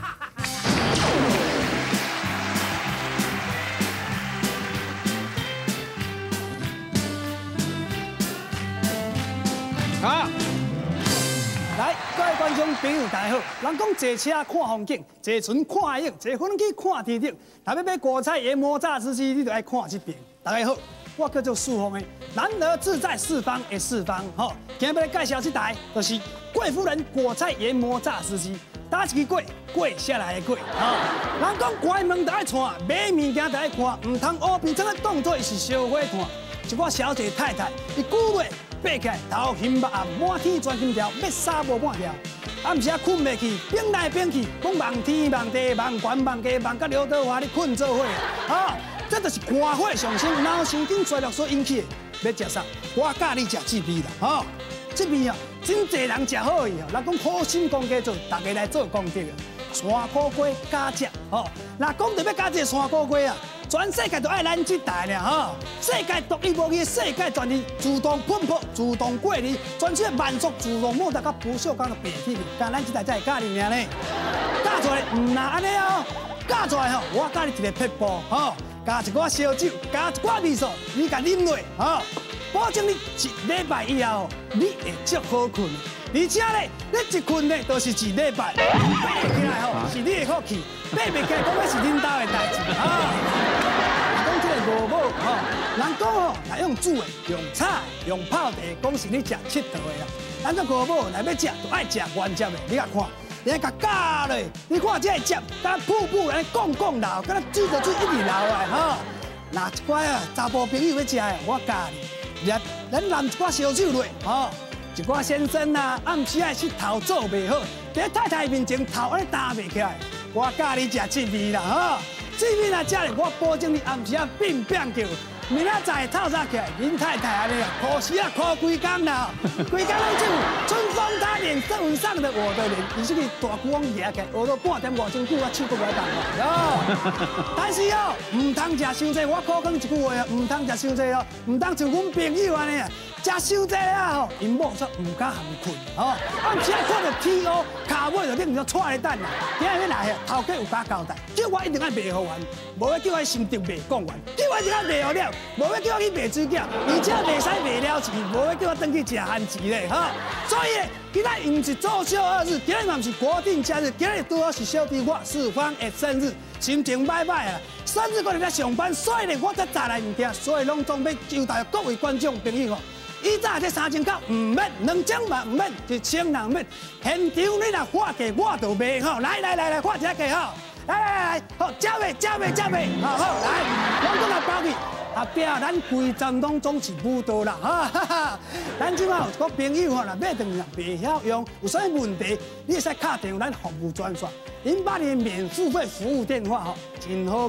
好。 来，各位观众朋友，大家好。人讲坐车看风景，坐船看海影，坐飞机看天顶。若要买国菜研磨炸子鸡，你就爱看这边。大家好，我叫做树峰的，男儿志在四方的四方。吼，今日要来介绍这台，就是贵夫人果菜研磨炸子鸡。打一支粿，粿下来的粿。人讲关门就爱看，买物件就爱看，唔通乌边怎个当作是烧火看。一个小姐太太，伊久月。爬起来，头晕目暗，满天钻金条，要杀无半条。暗时困袂去，变来变去，讲望天望地望悬望低望，甲刘德华咧困做伙。这就是肝火上升、脑神经衰弱所引起的。要食啥？我教你食这味啦。这味真侪人食好伊。人讲好心公家做，大家来做功德啊。山苦瓜加食，若讲到要加这山苦瓜啊。全世界都爱咱这台呢，世界独一无二，世界专利，自动喷泡，自动过滤，全世界慢速自动摩擦，甲不锈钢的白铁，但咱这台才会教你尔呢。教出来唔那安尼哦，教出来我教你一个撇步，加一寡烧酒，加一寡味素，你甲啉落，保证你1礼拜以后，你会足好困。而且咧，你一困咧，都是1礼拜，爬起来是你的福气，爬袂起来，讲那是恁家的代志讲这个五宝人讲来用煮的、用炒、用泡茶，讲是你食佚佗的啦。咱这五宝来要食，就爱食原汁的。你甲看，你甲加咧，你看这个汁，甲瀑布安尼滚滚流，甲那水就水一直流来那一寡查甫朋友要食的，我教你，咱淋一寡烧酒落一寡先生啊，暗时爱佚头做袂好，在太太面前头安尼担袂起来。我教你食这味啦，这味若食咧，我保证你暗时变叫，明仔载透早起来，恁太太安尼哭死哭规工啦，规工拢就春风他脸正上的我的脸，伊是个大光夹起来，学到半点5钟久，我手都袂动但是唔通食伤济，我考讲一句话唔通食伤济唔通像阮朋友安尼食伤济啊因某说唔敢含困暗时看到天乌骹尾就拎着踹咧等啦，今日来头家有甲交代，叫我一定要卖互完，无要叫我心中卖讲完，叫我一定要卖互了。无要叫我去卖水饺，而且袂使卖了钱，无要叫我转去食番薯咧，所以今仔唔是周休2日，今仔嘛唔是国定假日，今仔拄好是小弟我四方的生日，心情歹歹啊！生日我伫咧上班，所以咧我才带来物件，所以拢总要招待各位观众朋友以早这3千块唔免，2千嘛唔免，1000人免，现场你若花价我就卖来，花这价来，好，加卖，好，来，我都来包你。后壁咱规站拢总是舞蹈啦，咱即马有一个朋友若买东西袂晓用，有啥问题，你会使敲电话咱服务专线，0800免付费服务电话真好记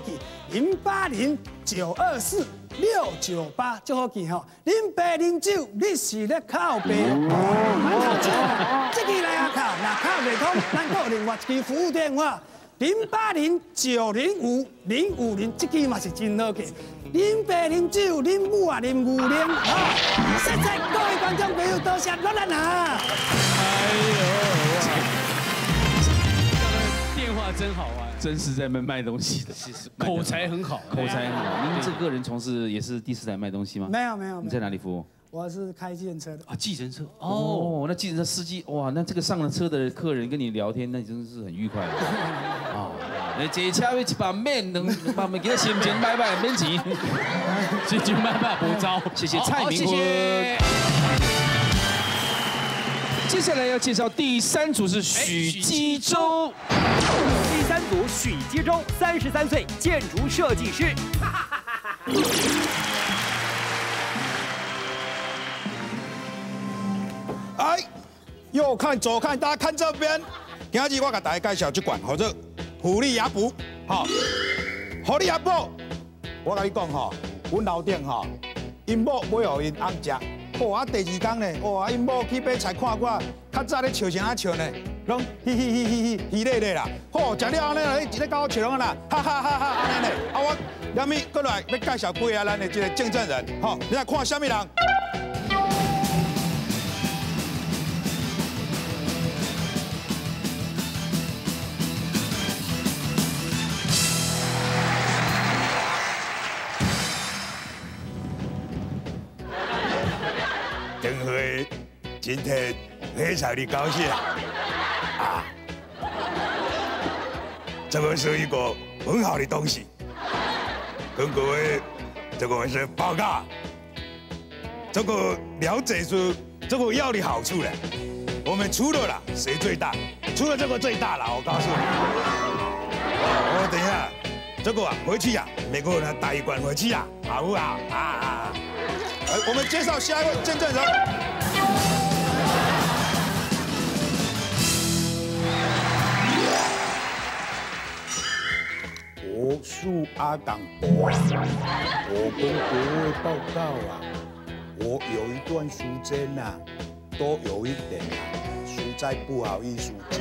0809246698，就好记吼。啉白啉酒，你是咧靠白。这支来啊靠，若靠袂通，咱还有另外一支服务电话，0809050550，这支嘛是真好记。啉白啉酒，啉母啊啉牛奶，实在各位观众朋友多谢热烈啊！ 电话真好玩， 真是在卖东西的， 口才很好， 口才很好。您这个人从事也是第4台卖东西吗？ 没有。 你在哪里服务？ 我是开计程车的。 啊，计程车。 哦，那计程车司机，哇，那这个上了车的客人跟你聊天，那真的是很愉快的。啊，你坐车要一把面，能把面给他心情摆摆，免钱， 心情摆摆不糟。 谢谢蔡明坤。接下来要介绍第3组是许基洲。 第3组许基洲，33岁，建筑设计师。 哎，右看左看，大家看这边。今日我给大家介绍这款，叫做虎力牙补。好，虎力牙补，我跟你讲吼，阮楼顶吼，因某买互因翁食。哦，第2天呢，哇，因某去买菜看我，较早咧笑啥笑呢？拢嘻咧咧啦。好，食了安尼啦，你一个甲我笑拢啦，哈哈哈哈安尼咧。啊，我下面过来要介绍几个咱的这个见证人。好，你来看什么人？灯会今天非常的高兴啊！这个是一个很好的东西，跟各位这个是报告，这个了解出这个药的好处了。我们除了啦，谁最大？除了这个最大了，我告诉你。我等一下，这个回去呀，每个人带一罐回去呀，好不好？我们介绍下一位见证人。 我是阿港伯，我跟各位报告啊，我有一段时间呐，都有一点实在不好意思讲，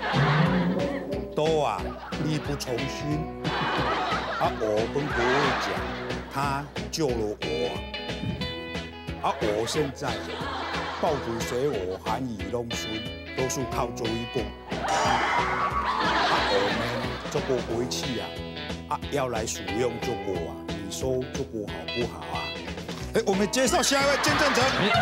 都力不从心。我跟各位讲，他救了我。我现在抱着水我含饴弄孙，都是靠这一个。我们这个回去要来使用这个你说这个好不好啊？ 我们介绍下一位见证者。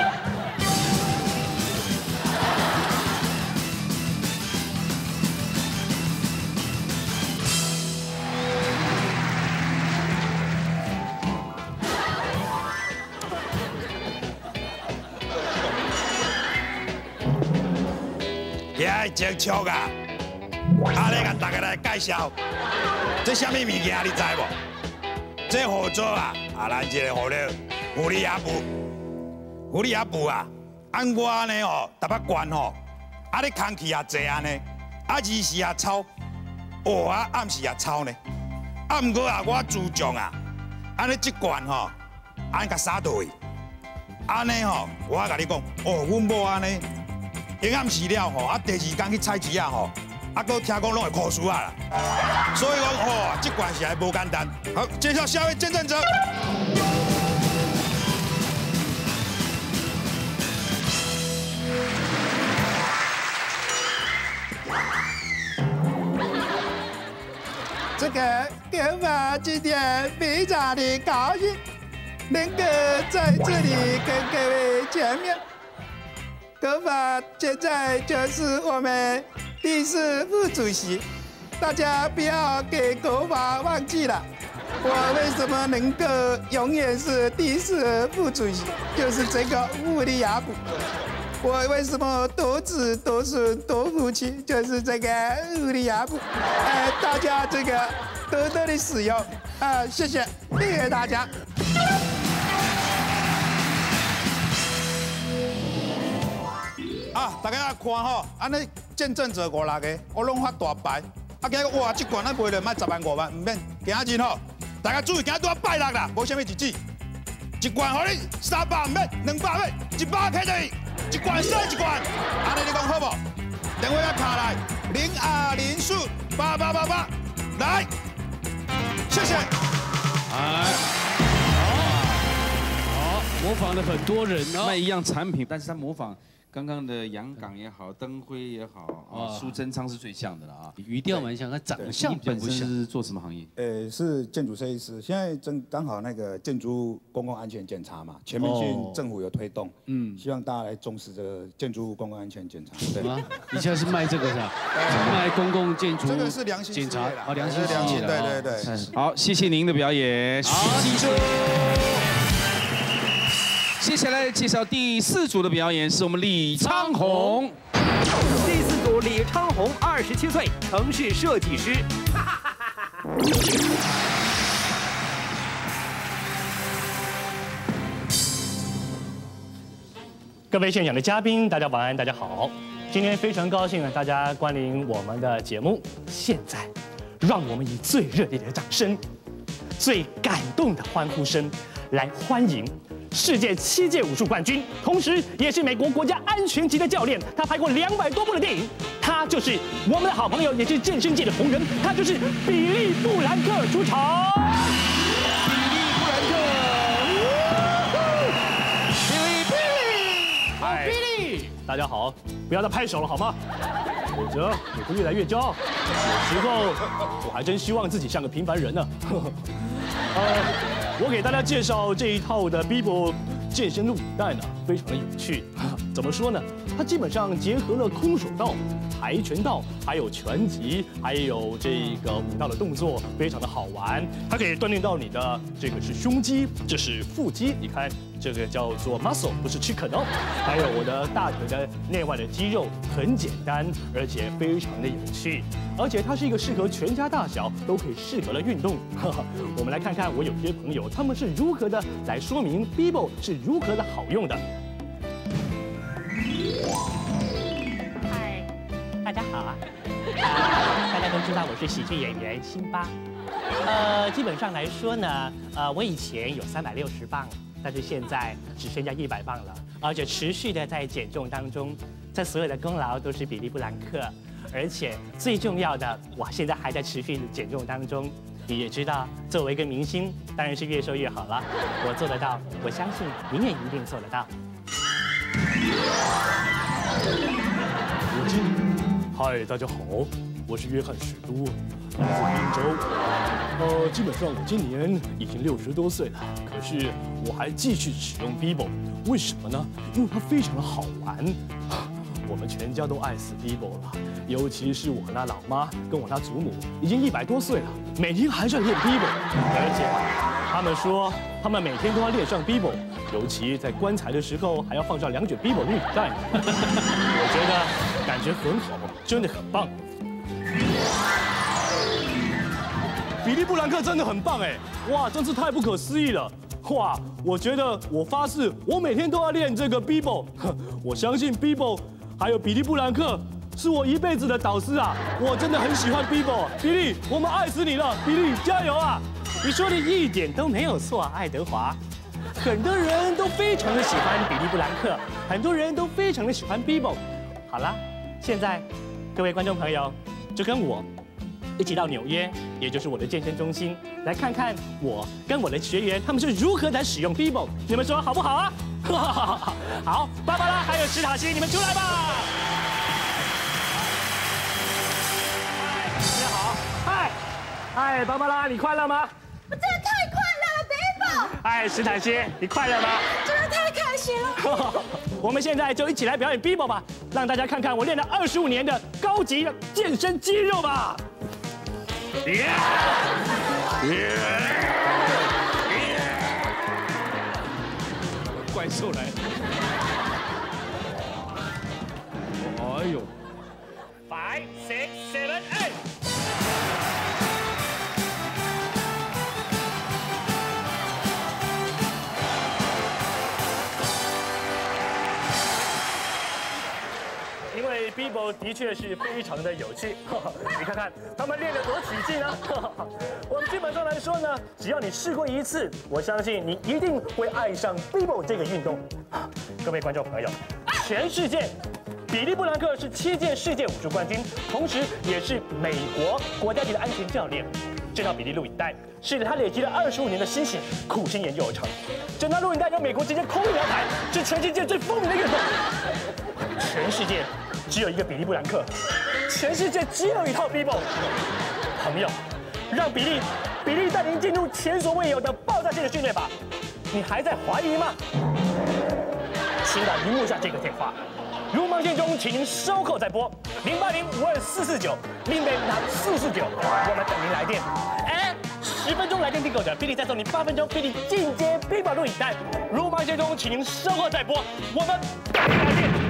真俗啊！你甲大家来介绍，这什么物件你知无？这合作咱这个虎力牙补按我呢台北县你空气济安尼，日时臭，暗时臭呢。不过我注重安尼这罐安甲撒倒去，安尼我甲你讲，阮某安尼。因暗时了第2天去采钱搁听讲拢会考输啦。所以讲这关系还无简单。好，介绍下一位见证者。 这个哥们今天非常的高兴，能够在这里跟各位见面。格法现在就是我们第4副主席，大家不要给格法忘记了。我为什么能够永远是第4副主席？就是这个虎力牙补。我为什么多子多孙多福气？就是这个虎力牙补。大家这个多多的使用谢谢大家。 大家看安尼见证者5、6个，我拢发大牌。今日哇，这罐卖了卖10万5万，唔免。今日大家注意，今仔拄啊拜六啦，无啥物日子。一罐互你300免，200免，100客对，一罐送一罐，安尼你讲好无？电话要卡来02048888，来，谢谢。 好，模仿了很多人卖一样产品，但是他模仿刚刚的杨港也好，登辉也好啊，苏贞昌是最像的了啊， 语调蛮像，他长相本身是做什么行业？ 是建筑设计师。现在刚好那个建筑公共安全检查嘛，全面性政府有推动，希望大家来重视这个建筑物公共安全检查。对吗？你现在是卖这个是吧？卖公共建筑这个是良心检查， 哦，良心事业，对。 好，谢谢您的表演。好，记住。接下来介绍第4组的表演是我们李昌宏。 第4组李昌宏，27岁，城市设计师。 各位现场的嘉宾，大家晚安，大家好。今天非常高兴大家光临我们的节目。现在，让我们以最热烈的掌声、最感动的欢呼声来欢迎世界7届武术冠军，同时也是美国国家安全级的教练。他拍过200多部的电影，他就是我们的好朋友，也是健身界的红人，他就是比利·布兰克出场。嗨，大家好，不要再拍手了好吗？否则我会越来越骄傲。有时候我还真希望自己像个平凡人呢。我给大家介绍这一套的 Bibo 健身录影带呢，非常的有趣。怎么说呢？它基本上结合了空手道、跆拳道，还有拳击，还有这个武道的动作，非常的好玩。它可以锻炼到你的这个是胸肌，这是腹肌，你看这个叫做 muscle， 不是 chicken 哦。还有我的大腿的内外的肌肉，很简单，而且非常的有趣。而且它是一个适合全家大小都可以适合的运动。我们来看看我有些朋友他们是如何的来说明 Bibo 是如何的好用的。 嗨，大家好啊！大家都知道我是喜剧演员辛巴。基本上来说呢，我以前有360磅，但是现在只剩下100磅了，而且持续的在减重当中。这所有的功劳都是比利·布兰克，而且最重要的，我现在还在持续的减重当中。你也知道，作为一个明星，当然是越瘦越好了。我做得到，我相信您也一定做得到。 嗨，大家好，我是约翰史都，来自宾州。基本上我今年已经60多岁了，可是我还继续使用 Bibo， 为什么呢？因为它非常的好玩。我们全家都爱死 Bibo 了，尤其是我和他老妈跟我他祖母，已经100多岁了，每天还在练 Bibo， 而且他们说他们每天都要练上 Bibo， 尤其在棺材的时候还要放上2卷 Bibo 录影带。我觉得感觉很好，真的很棒。比利·布兰克真的很棒哎，哇，真是太不可思议了。哇，我觉得我发誓，我每天都要练这个 Bibo。我相信 Bibo。还有比利·布兰克是我一辈子的导师啊！我真的很喜欢 Bibo， 比利，我们爱死你了，比利加油啊！ 你说的一点都没有错，爱德华。很多人都非常的喜欢比利·布兰克，很多人都非常的喜欢 Bibo。好了，现在各位观众朋友，就跟我一起到纽约，也就是我的健身中心，来看看我跟我的学员他们是如何来使用 Bibo。你们说好不好啊？好，芭芭拉还有史塔西，你们出来吧！大家好，嗨，芭芭拉，你快乐吗？ 我真的太快乐了 ，Bibo！ 哎，史塔西，你快乐吗？ 真的太开心了！ 我们现在就一起来表演 Bibo 吧，让大家看看我练了25年的高级的健身肌肉吧！ 怪兽来了！哎呦 ！5、6、7、8。因为 Bibo 的确是非常的有趣，你看看他们练得多起劲啊！我们基本上来说呢，只要你试过一次，我相信你一定会爱上 Bibo 这个运动。各位观众朋友，全世界比利·布兰克是7届世界武术冠军，同时也是美国国家级的安全教练。这套比利录影带是他累积了25年的心血，苦心研究而成。整套录影带由美国直接空运来台，是全世界最风靡的运动。全世界只有一个比利·布兰克，全世界只有一套 Bibo。朋友，让比利带您进入前所未有的爆炸性的训练法。你还在怀疑吗？请打荧幕下这个电话。如忙线中，请稍后再拨080-52449-089-449，我们等您来电。10分钟来电订购者，比利再送你8分钟比利进阶 Bibo 录影带。如忙线中，请稍后再拨，我们等您来电。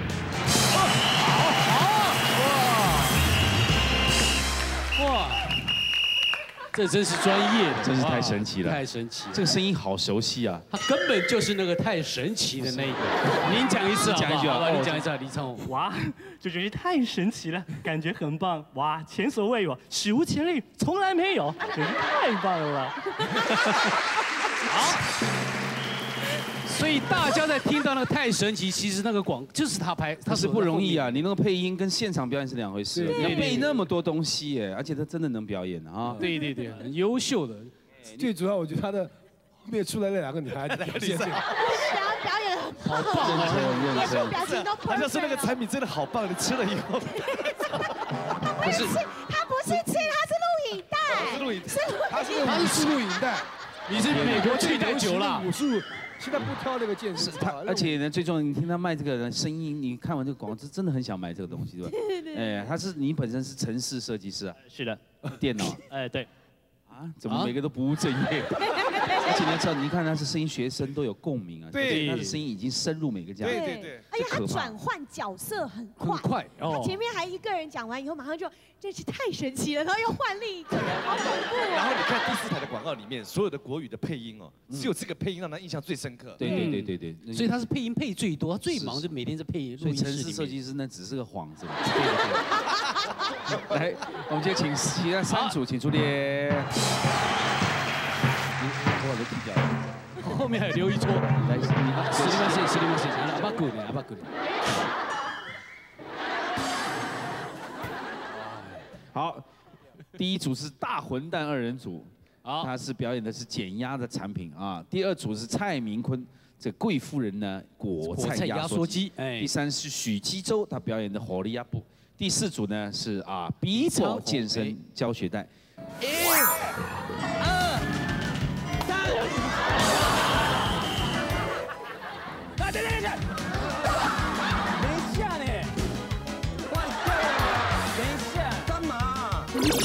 哇！这真是专业的， 真是太神奇了， 太神奇了！ 这个声音好熟悉啊， 他根本就是那个太神奇的那个。您讲一次， 讲一句啊， 您讲一次，李昌宏。 哇，这真是太神奇了，感觉很棒，哇，前所未有，史无前例，从来没有，真是太棒了。 好。所以大家在听到那个太神奇，其实那个就是他拍， 他是不容易啊！你那个配音跟现场表演是两回事，你要背那么多东西耶，而且他真的能表演啊！ 对，很优秀的。 最主要我觉得他的后面出来那2个女孩子表现， 表演很好棒啊！ 演出表情都好像是那个产品真的好棒，你吃了以后。 不是，他不是吃，他是录影带。 是录影带，他是录影带。 你是美国去太久了， 武术。现在不挑那个健身， 而且呢，最重要，你听他卖这个声音，你看完这个广告，真的很想买这个东西，对吧？对。你本身是程式设计师啊？ 是的。 电脑？ 对。 啊？怎么每个都不务正业？而且你要知道，你看他是声音学生都有共鸣啊， 对， 他的声音已经深入每个家庭。 对。而且他转换角色很快。他前面还一个人讲完以后，马上就真是太神奇了，然后又换另一个人，好恐怖啊！ 然后你看第4台的广告里面，所有的国语的配音哦，只有这个配音让他印象最深刻。 对。 所以他是配音配最多，他最忙就每天在配音。 所以程式设计师那只是个幌子。来，我们就请其他3组请出列。我都踢掉了， 后面还有留一撮。来，实力嘛，阿巴古呢？ 好，第1组是大混蛋2人组，他是表演的是减压的产品啊。第2组是蔡明坤，这贵妇人呢果菜压缩机。第3是许基洲，他表演的火力压布。第4组呢是Bibo 健身教学带。1、2、3。等一下，等一下，干嘛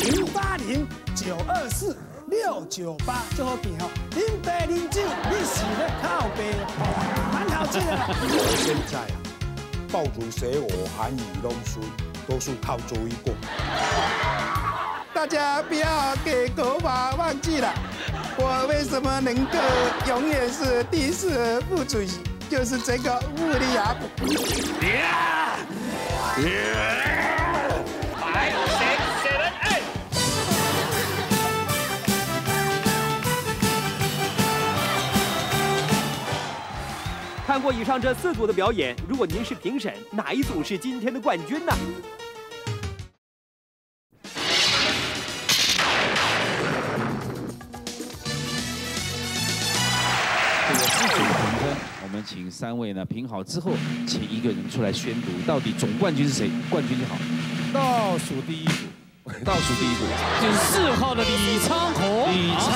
？080-924-698就好记吼。啉茶啉酒，你是咧靠背，蛮好记的。 现在啊，爆竹随我韩语弄书，都是靠周一过。大家不要给国法忘记了，我为什么能够永远是第4副主席？就是这个物理牙补。 看过以上这4组的表演，如果您是评审，哪一组是今天的冠军呢？ 我们请3位呢评好之后，请1个人出来宣读，到底总冠军是谁？冠军就好。 倒数第1组， 就是4号的李昌宏。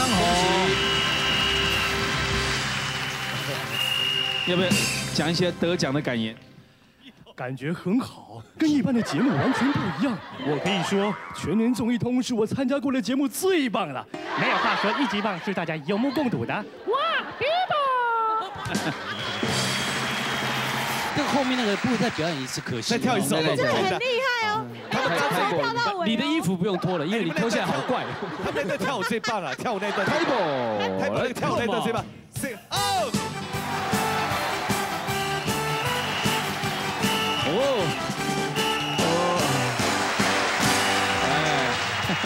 要不要讲一些得奖的感言？ 感觉很好，跟一般的节目完全不一样。我可以说，全年综艺通是我参加过的节目最棒了。没有话说，1级棒是大家有目共睹的。哇，Bibo！ 这个后面那个不再表演一次可惜。 再跳一次， 真的很厉害哦。他们刚才跳到尾。 你的衣服不用脱了，因为你脱下来好怪。 他们那段跳舞最棒了，跳舞那段。 Bibo， 跳舞那段最棒。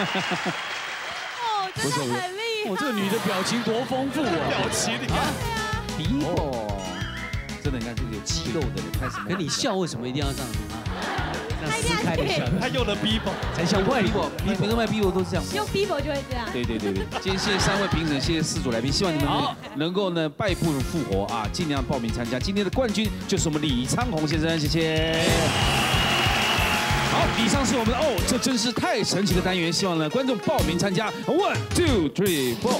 哦，真的很厉害。 我这个女的表情多丰富啊！ 表情你看， 鼻哦，真的你看这个有肌肉的，开始。 可你笑为什么一定要这样子啊？这样撕开的笑， 他用了 Bibo 才像外国， 你每个卖 Bibo 都是这样。 用 Bibo 就会这样。 对。今天谢谢3位评审，谢谢4组来宾，希望你们能够呢败不复活啊，尽量报名参加。今天的冠军就是我们李昌宏先生，谢谢。好，以上是我们的哦，这真是太神奇的单元，希望呢观众报名参加。1、2、3、4。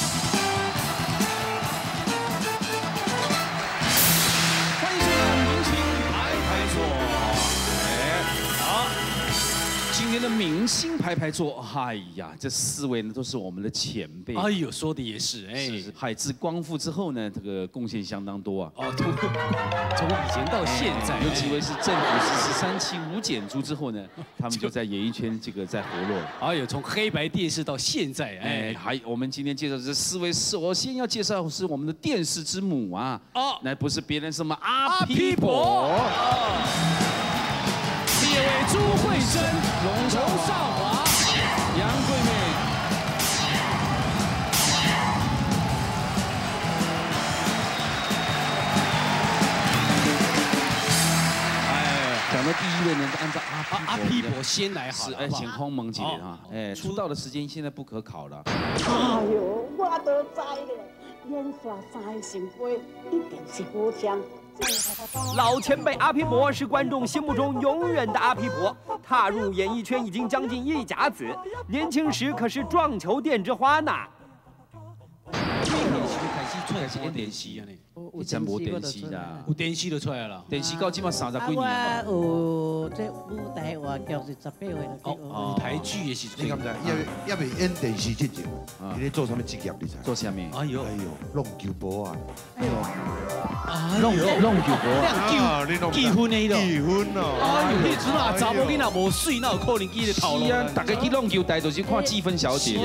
欢迎收看明星排排坐。好，今天的明星排排坐，哎呀，这4位呢都是我们的前辈。 哎呦，说的也是， 是海自光复之后呢，这个贡献相当多啊。 哦，从以前到现在， 有几位是政府实施3期无减租之后呢，他们就在演艺圈这个在活络。 哎呦，从黑白电视到现在， 我们今天介绍的这4位，首先要介绍是我们的电视之母啊。哦，那不是别人，什么阿皮婆。第2位朱慧珍、龙少华、杨贵妹。讲到第1位呢，按照阿皮婆先来好，是先空蒙几年哈，出道的时间现在不可考了。 哎呦，我都知了，演耍3个成杯，一定是好听。 老前辈阿皮婆是观众心目中永远的阿皮婆，踏入演艺圈已经将近1甲子，年轻时可是撞球店之花呢。 出来是演电视啊呢， 以前无电视啦， 有电视就出来了。 电视到今嘛30几年。 我有这舞台话剧是18岁了。 哦，舞台剧的时阵， 你敢知？也未演电视之前，你咧做什么职业？你知？ 做什么？ 哎呦，弄球波啊！ 弄球波啊！结婚的迄种。 结婚哦！ 哎呦，你阵啊，查某囡仔无水，哪有可能记得头路？ 是啊，大家去弄球台就是看积分小姐。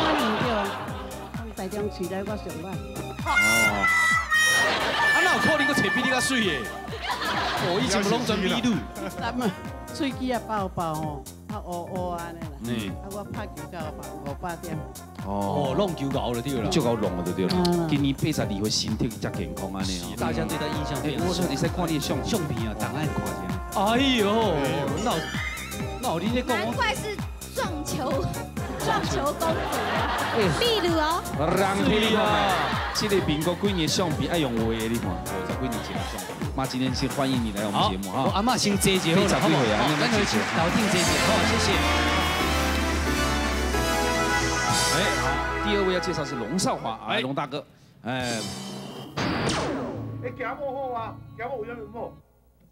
台中市内我上班。 哦。啊，哪有可能个找比你较水的？哦，以前拢全美女。 咱们喙齿啊爆吼，啊乌安尼啦。啊，我拍球到500点。 哦， 弄球搞了对了。 就搞弄了就对了。今年82岁身体才健康安尼。 大家对他印象非常深。 我说你在看你的相片啊，档案看一下。哎呦，那我你在讲。 难怪是撞球公主。例如哦。 人啊，这个民国几年相片爱用画的，你看，50几年前的相片。妈，今天先欢迎你来我们节目哈。 我阿嬷先接节，非常贵啊，咱就请老弟接节，好，谢谢。 好，第2位要介绍是龙少华，龙大哥， 你行无好啊，行无有啥物好？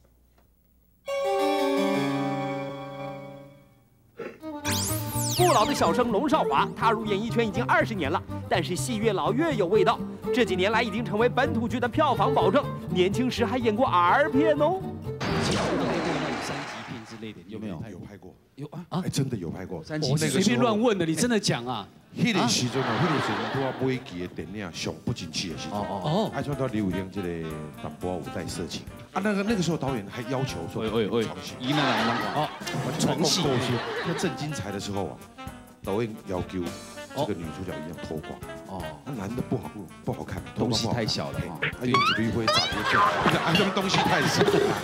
不老的小生龙少华踏入演艺圈已经20年了，但是戏越老越有味道。这几年来已经成为本土剧的票房保证。年轻时还演过R片哦。 以前你拍过那种3级片之类的，有没有？ 有拍过， 有啊， 哎，真的有拍过。 我随便乱问的，你真的讲啊？ 迄个时阵拄啊买期的电影上不景气的时候，爱创到刘伟玲这个淡薄舞台色情啊，那个时候导演还要求说床戏，床戏，那正精彩的时候啊，导演要求这个女主角一定要脱光哦，那男的不好看， 东西太小了哈， 用几缕灰砸跌就，啊，用东西太小，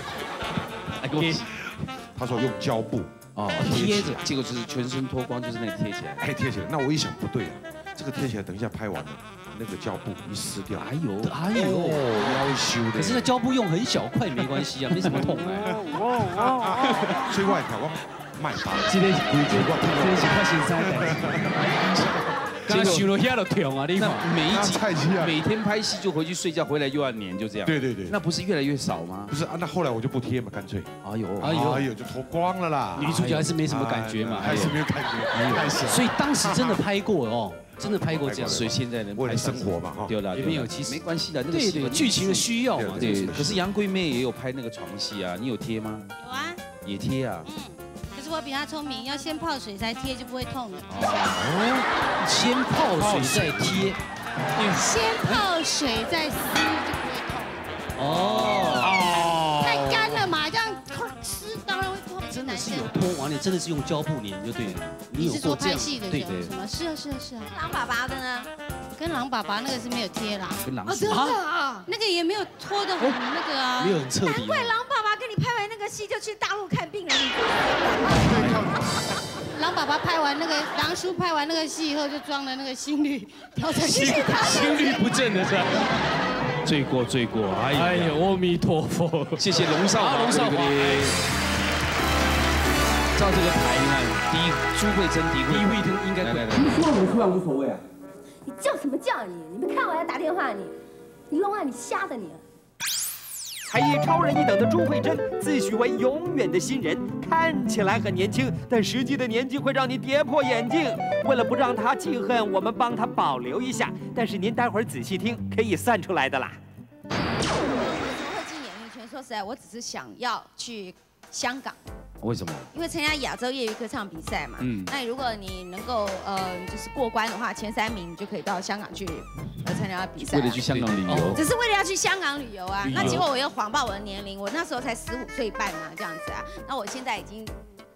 他说用胶布。 哦，贴着，结果就是全身脱光，就是那个贴起来， 贴起来。那我一想不对啊，这个贴起来，等一下拍完了，那个胶布一撕掉， 哎呦， 要修的。 可是那胶布用很小块没关系啊，没什么痛哎。 所以我我卖它， 今天我是看新三代。刚想了遐就痛啊！你看每一集每天拍戏就回去睡觉，回来又要粘，就这样。 对。 那不是越来越少吗？ 不是啊，那后来我就不贴嘛，干脆。 哎呦， 就脱光了啦。 女主角还是没什么感觉嘛， 还是没有感觉，太小。 所以当时真的拍过哦，真的拍过这样。 所以现在呢， 为了生活嘛， 对了， 没有，其实没关系的，那个剧情的需要嘛。 对，可是杨贵妹也有拍那个床戏啊，你有贴吗？ 有啊。 也贴啊。 我比他聪明，要先泡水才贴，就不会痛了。 先泡水再贴， 先泡水再撕就不会痛。 哦， 太干了嘛，这样撕当然会痛。 真的是有脱完，你个真的是用胶布粘就对了。 你是说拍戏的对有什么？是啊是啊是啊。 狼爸爸的呢？ 跟狼爸爸那个是没有贴啦。 跟狼真的啊？那个也没有拖的很那个啊。 没有很彻底。 难怪狼爸爸跟你拍完那个戏就去大陆看病了。 狼爸爸拍完那个狼叔拍完那个戏以后，就装了那个心率调整器， 心律不正的是吧？ 罪过罪过， 哎呀，阿弥陀佛！ 谢谢龙少华， 龙少华。 照这个牌，你看，第一朱慧珍、狄慧珍应该来。 你说我出来无所谓啊。 你叫什么叫你？你没看我要打电话你弄啊你瞎的你。 才艺超人一等的朱慧珍自诩为永远的新人，看起来很年轻，但实际的年纪会让你跌破眼镜。为了不让她记恨，我们帮她保留一下，但是您待会儿仔细听，可以算出来的啦。 为什么会进演艺圈？说实在，我只是想要去香港。 为什么？ 因为参加亚洲业余歌唱比赛嘛，那如果你能够就是过关的话，前3名你就可以到香港去参加比赛。 为了去香港旅游， 只是为了要去香港旅游啊。那结果我又谎报我的年龄，我那时候才15岁半啊，这样子啊。那我现在已经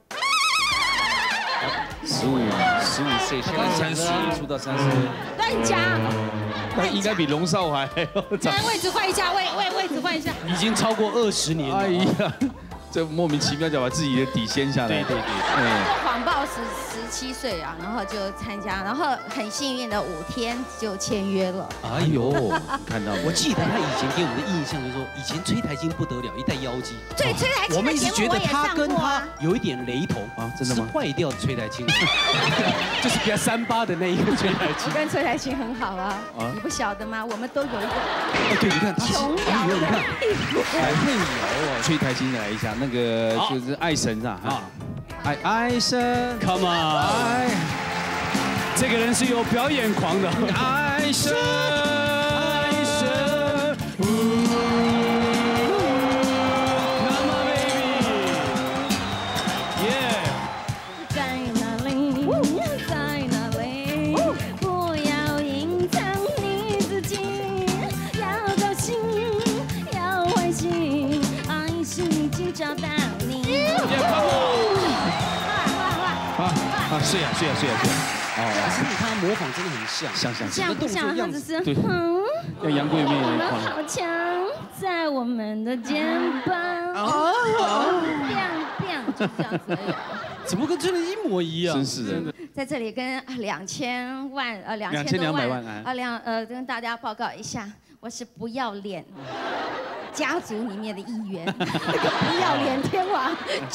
15岁，现在30出到30， 乱讲。 那应该比龙少华还要早。 位置换一下，位置换一下。 已经超过20年了。 哎呀。这莫名其妙就把自己的底掀下来。 对。就谎报17岁啊，然后就参加，然后很幸运的5天就签约了。 哎呦，看到没？ 我记得他以前给我们的印象就是说，以前崔台金不得了，一代妖姬。 对，崔台金我们一直觉得他跟他有一点雷同啊，真的吗？ 是坏掉的崔台金，就是比较38的那一个崔台金。 我跟崔台金很好啊，你不晓得吗？我们都有一个。 哦，对，你看他琼瑶的屁股， 好会摇哦。崔台金来一下，那个就是爱神啊，爱神 ，Come on， 这个人是有表演狂的， 爱神。是呀。 哦，可是你看他模仿真的很像， 像不像？他只是对，要杨贵妹我们好强，在我们的肩膀。就这样子而已。 怎么跟真的一模一样？ 真是的。 在这里跟2000万2200万跟大家报告一下，我是不要脸家族里面的一员，不要脸天王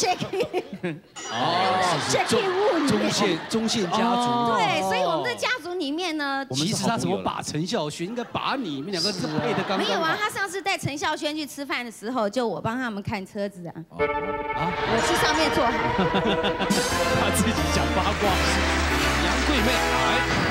Jackie。Jackie Wu 中线家族。 对，所以我们的家族里面呢， 其实他怎么把陈孝萱，应该把你们2个是配的刚刚。 没有啊，他上次带陈孝萱去吃饭的时候，就我帮他们看车子啊。我去上面坐好。 他自己讲八卦。杨贵妹来。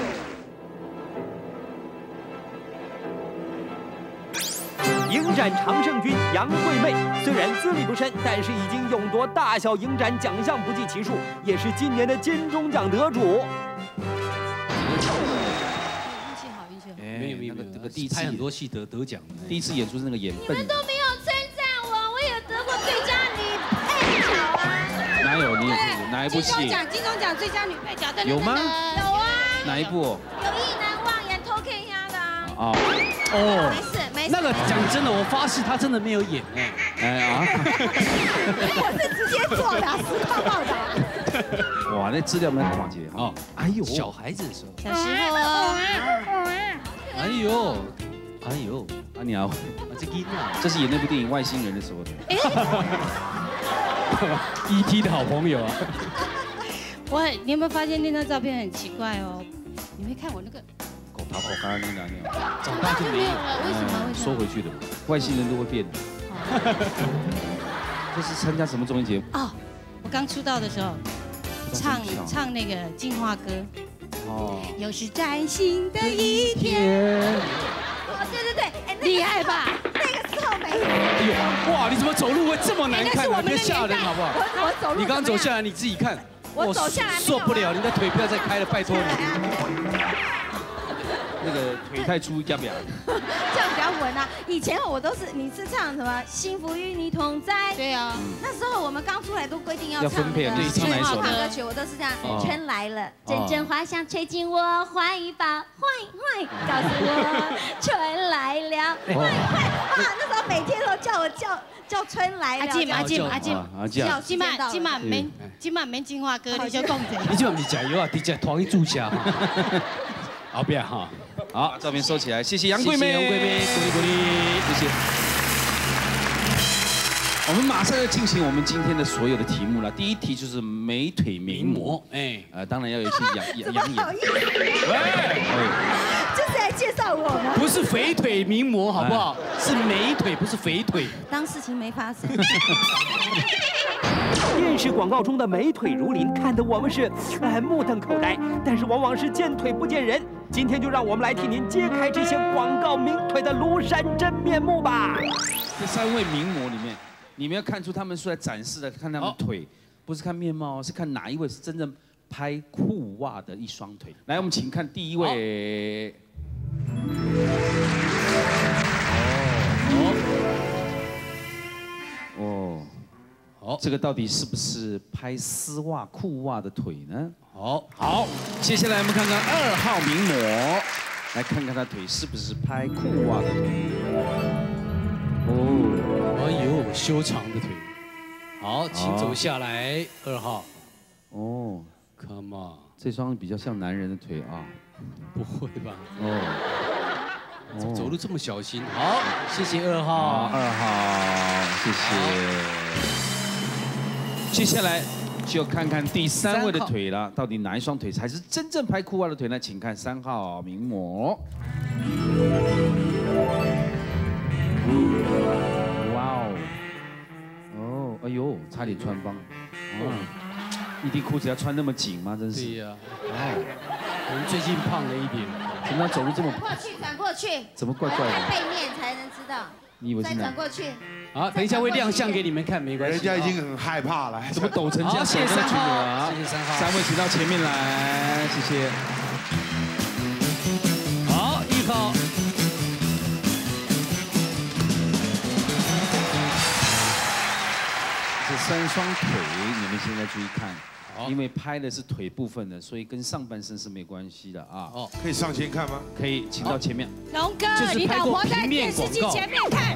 影展常胜军杨贵妹，虽然资历不深，但是已经勇夺大小影展奖项不计其数，也是今年的金钟奖得主。 运气好。 没有，这个第一次拍很多戏得奖的， 第一次演出是那个演笨。 你们都没有称赞我，我有得过最佳女配角啊。 哪有你？哪一部戏？ 金钟奖最佳女配角的有吗？ 有啊。 哪一部？ 有意难忘演偷 K 鸭的啊。 哦。 没事。 那个讲真的，我发誓他真的没有演我是直接做的，实况报道。 哇，那资料没看见哦。 哎呦，小孩子的时候。 小时候哦。 哎呦， 鸟，这是演那部电影《外星人》的时候的。 E.T. 的好朋友啊。 你有没有发现那张照片很奇怪哦？你没看我那个？ 狗头狗刚那样。 长大就没有了，为什么？ 收回去的，外星人都会变的。这是参加什么综艺节目？ 哦，我刚出道的时候，唱那个进化歌。又是崭新的一天。 对， 厉害吧？ 那个时候没有。 哎呦，哇，你怎么走路会这么难看？别吓人好不好？ 我走路。 你刚刚走下来，你自己看。 我走下来受不了，你的腿不要再开了，拜托你。 那个腿太粗，要不要？ 这样比较稳啊。以前我都是，你是唱什么《幸福与你同在》？对啊。那时候我们刚出来都规定要唱那个唱哪一首歌曲，我都是这样。春来了，阵阵花香吹进我怀抱，欢，告诉我春来了，欢。哇，那时候每天都叫我叫春来了。阿金， 今晚免金话歌，你就讲者。 你今晚是加油啊，直接拖去注下哈。后边哈， 好，照片收起来，谢谢杨贵妹， 杨贵妹，鼓励， 谢谢。我们马上要进行我们今天的所有的题目了。第一题就是美腿名模，当然要有一些养眼。 就是来介绍我们。 不是肥腿名模，好不好？是美腿，不是肥腿。 当事情没发生。 电视广告中的美腿如林，看得我们是目瞪口呆，但是往往是见腿不见人。今天就让我们来替您揭开这些广告名腿的庐山真面目吧。 这3位名模里面，你们要看出他们出来展示的，看他们腿，不是看面貌，是看哪一位是真正拍裤袜的一双腿。来，我们请看第一位。好，这个到底是不是拍丝袜、裤袜的腿呢？好，接下来我们看看2号名模，来看看他腿是不是拍裤袜的腿。 哎呦，修长的腿。好，请走下来，2号。Come on， 这双比较像男人的腿啊。 不会吧？怎么走路这么小心？好，谢谢2号。 2号，谢谢。接下来就看看第3位的腿了，到底哪一双腿才是真正拍裤袜的腿呢？请看3号名模。哇哦，哎呦，差点穿帮。一定裤子要穿那么紧吗？真是。 对呀。我们最近胖了一点， 怎么走路这么？ 转过去。 怎么怪怪的？ 看背面才能知道。 你以为是哪？ 再转过去。 好，等一下会亮相给你们看，没关系。 人家已经很害怕了， 怎么抖成这样？ 谢谢3号，谢谢3号。 3位请到前面来，谢谢。 好，1号。 这3双腿，你们现在注意看，因为拍的是腿部分的，所以跟上半身是没关系的啊。 可以上前看吗？ 可以，请到前面。 龙哥，你老婆在电视机前面看。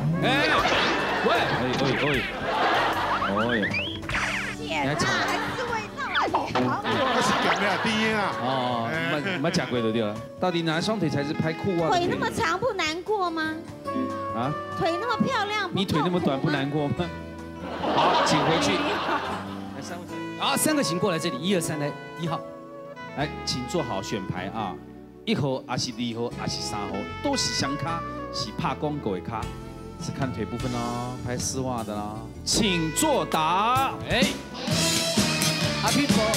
天哪，还是味道啊！你好我是讲的低音啊。没讲过的对了。到底哪双腿才是拍裤袜？ 腿那么长不难过吗？ 啊？ 腿那么漂亮， 你腿那么短不难过吗？好，请回去。来3位。 好，3个请过来这里，1、2、3，来1号。 来，请做好选牌啊！1号还是2号还是3号，都是双卡，是拍广告的卡。是看腿部分哦，拍丝袜的啦，请作答。 阿 people，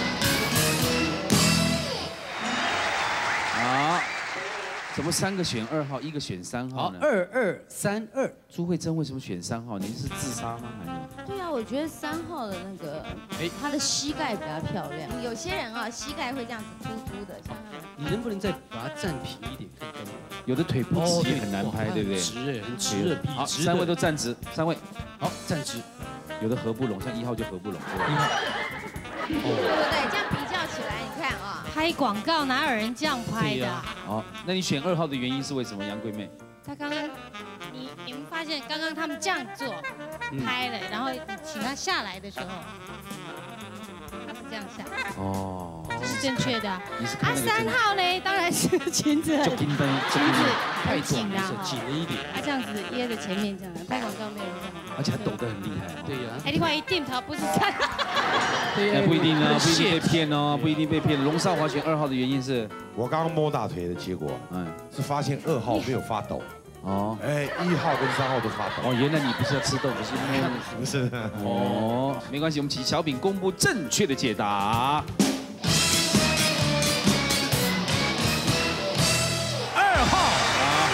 好，怎么3个选2号，1个选3号呢 ？2-2-3-2。 朱慧珍为什么选3号？您是自杀吗？还是？ 对啊，我觉得3号的那个，他的膝盖比较漂亮。有些人啊，膝盖会这样子凸凸的，像他们。 你能不能再把它站平一点？ 有的腿不直也很难拍，对不对？ 很直， 好，3位都站直，3位， 好站直。 有的合不拢，像1号就合不拢。 对不对？这样比较起来，你看啊， 拍广告哪有人这样拍的？ 好，那你选2号的原因是为什么？杨贵妹？ 他刚刚，你们发现刚刚他们这样做，拍了，然后请他下来的时候，他是这样下。这是正确的。3号呢，当然是裙子， 裙子太紧了， 紧了一点。 他这样子掖着前面这样，拍广告没有人这样。 而且还抖得很厉害。 对呀。 你看一定头不是这样。 不一定呢，不一定被骗哦，不一定被骗。龙少华选2号的原因是， 我刚刚摸大腿的结果，是发现2号没有发抖。1号跟3号都发抖。 原来你不是要吃豆腐， 不是。 没关系，我们请小饼公布正确的解答。2号啊，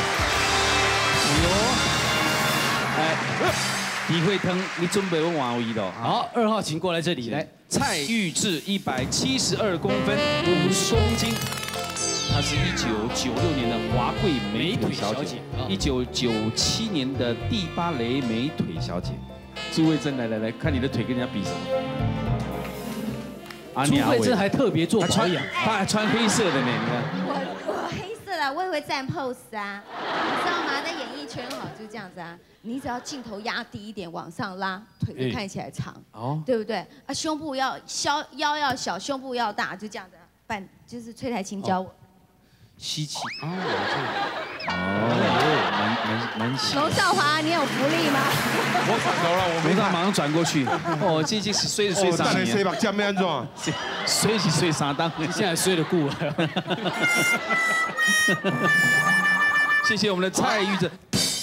李慧腾，你准备我换位的。 好，2号请过来这里来。 蔡玉智172公分，50公斤。 她是1996年的华贵美腿小姐，1997年的第8雷美腿小姐。朱慧珍，来，看你的腿跟人家比什么？ 朱慧珍还特别做保养， 她还穿黑色的呢，你看。 我黑色的，我也会站 pose 啊，你知道吗？在演艺圈好就是这样子啊，你只要镜头压低一点，往上拉，腿就看起来长，对不对？啊，胸部要腰要小，胸部要大，就这样子扮，就是崔台青教我。 吸气蛮细。 龙少华，你有福利吗？ 我转头了，我没看，马上转过去。哦，这已经是睡3年。 谁把酱面安装？ 睡3档， 现在睡得过。 谢谢我们的蔡玉珍。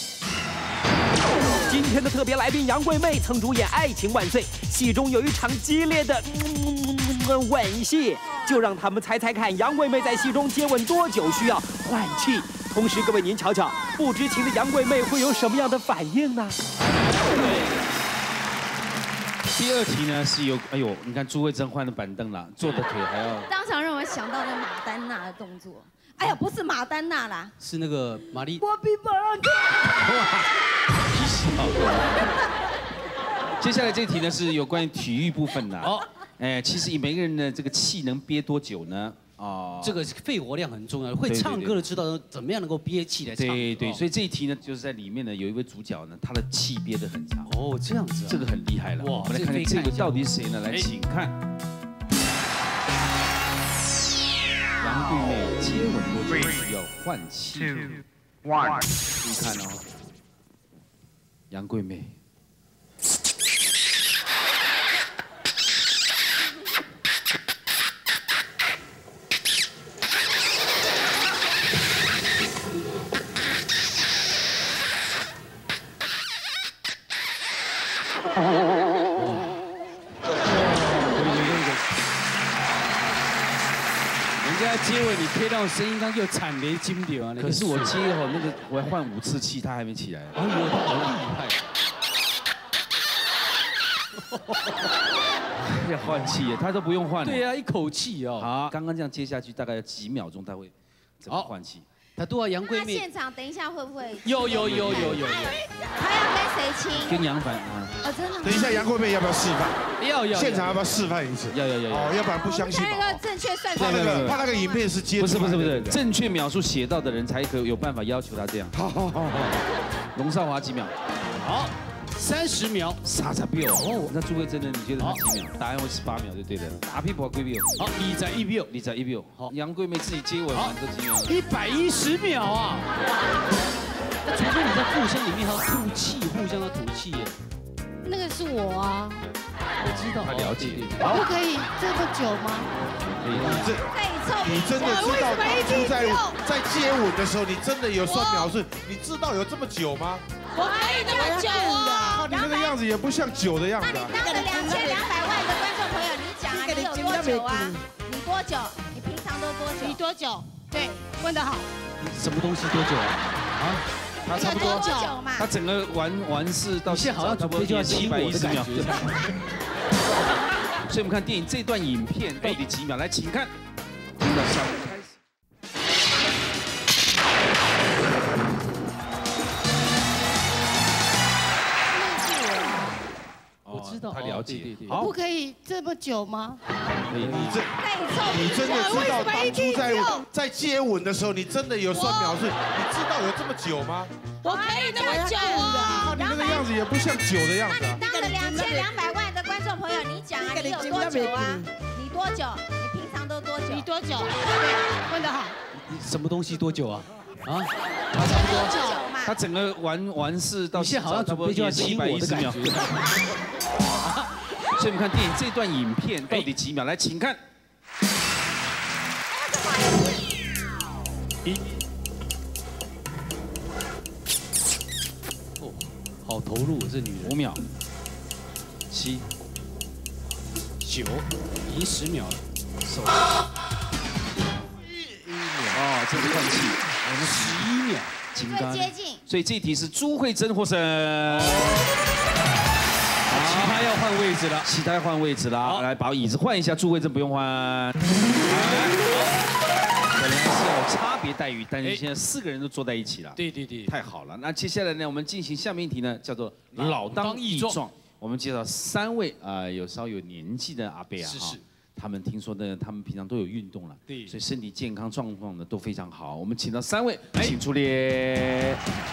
今天的特别来宾杨贵妹曾主演《爱情万岁》，戏中有一场激烈的吻戏，就让他们猜猜看，杨贵妹在戏中接吻多久需要换气？同时，各位您瞧瞧，不知情的杨贵妹会有什么样的反应呢？ 第2题呢是有，哎呦，你看朱慧珍换了板凳了，坐的腿还要。 当场让我想到了马丹娜的动作。哎呀，不是马丹娜啦， 是那个玛丽。 我比马丹接下来这题呢是有关于体育部分的。其实每个人的这个气能憋多久呢？ 这个肺活量很重要，会唱歌的知道怎么样能够憋气来唱。 对，所以这一题呢，就是在里面呢有一位主角呢，他的气憋得很长。 哦，这样子， 这个很厉害了。哇，我们来看看这个到底是谁呢？来，请看。杨贵妹接吻多久需要换气？你看哦，杨贵妹。 接吻你配到声音，刚就惨没金掉啊！ 可是我接哦，那个我还换5次气，他还没起来。 哎呦，他好厉害！要换气耶，他都不用换。 对呀，一口气哦。 好，刚刚这样接下去大概要几秒钟，他会怎么换气？ 他都要杨贵妹。 那现场等一下会不会？ 有。 他要跟谁亲？ 跟杨凡哦，真的。 等一下，杨贵妹要不要示范？ 要。 现场要不要示范一次？ 要。 哦，要不然不相信。 他那个正确算法。他那个影片是接。 不是，正确描述写到的人才有办法要求他这样。好。龙少华几秒？ 好，30秒。 30秒。哦，那朱慧珍呢？你觉得是几秒？答案会18秒就对了。打屁股贵秒。 好，21秒。 21秒。好，杨贵妹自己接吻完这几秒 ？110秒啊！那除非你在互相里面还要吐气，互相要吐气耶。 那个是我啊， 我知道。 他了解。 不可以这么久吗？ 你真的知道当初在接吻的时候，你真的有算秒数？你知道有这么久吗？ 我可以那么久啊！ 你那个样子也不像久的样子。 那你当着2200万的观众朋友，你讲啊，你有多久啊？你多久？你平常都多久？ 你多久？对，问得好。 什么东西多久啊？ 他差不多，他整个完事到现在好像差不多就要710秒。 所以我们看电影这段影片到底几秒？来，请看。从小开始。 我知道， 他了解。 好，不可以这么久吗？ 你真的知道当初在接吻的时候，你真的有算秒数？你知道有这么久吗？ 我可以那么久啊！ 你那个样子也不像久的样子。 那你当着2200万的观众朋友，你讲啊，你有多久啊？你多久？你平常都多久？ 你多久？对，问得好。 什么东西多久啊？ 他差不多。他整个完事到现在好像差不多就要110秒。 所以我们看电影这段影片到底几秒？来，请看。 好投入，这女人。 5秒。7、 9，已经10秒了。 手。这是换气。我们11秒。 最接近。 所以这一题是朱慧珍获胜。 其他要换位置了， 其他要换位置了。来，把椅子换一下，朱慧珍不用换。本来是要差别待遇，但是现在4个人都坐在一起了。 对对对， 太好了。那接下来呢，我们进行下面一题呢，叫做老当益壮。我们介绍3位有稍有年纪的阿伯啊，是。他们听说呢，他们平常都有运动了，对，所以身体健康状况呢都非常好。我们请到3位，请出列。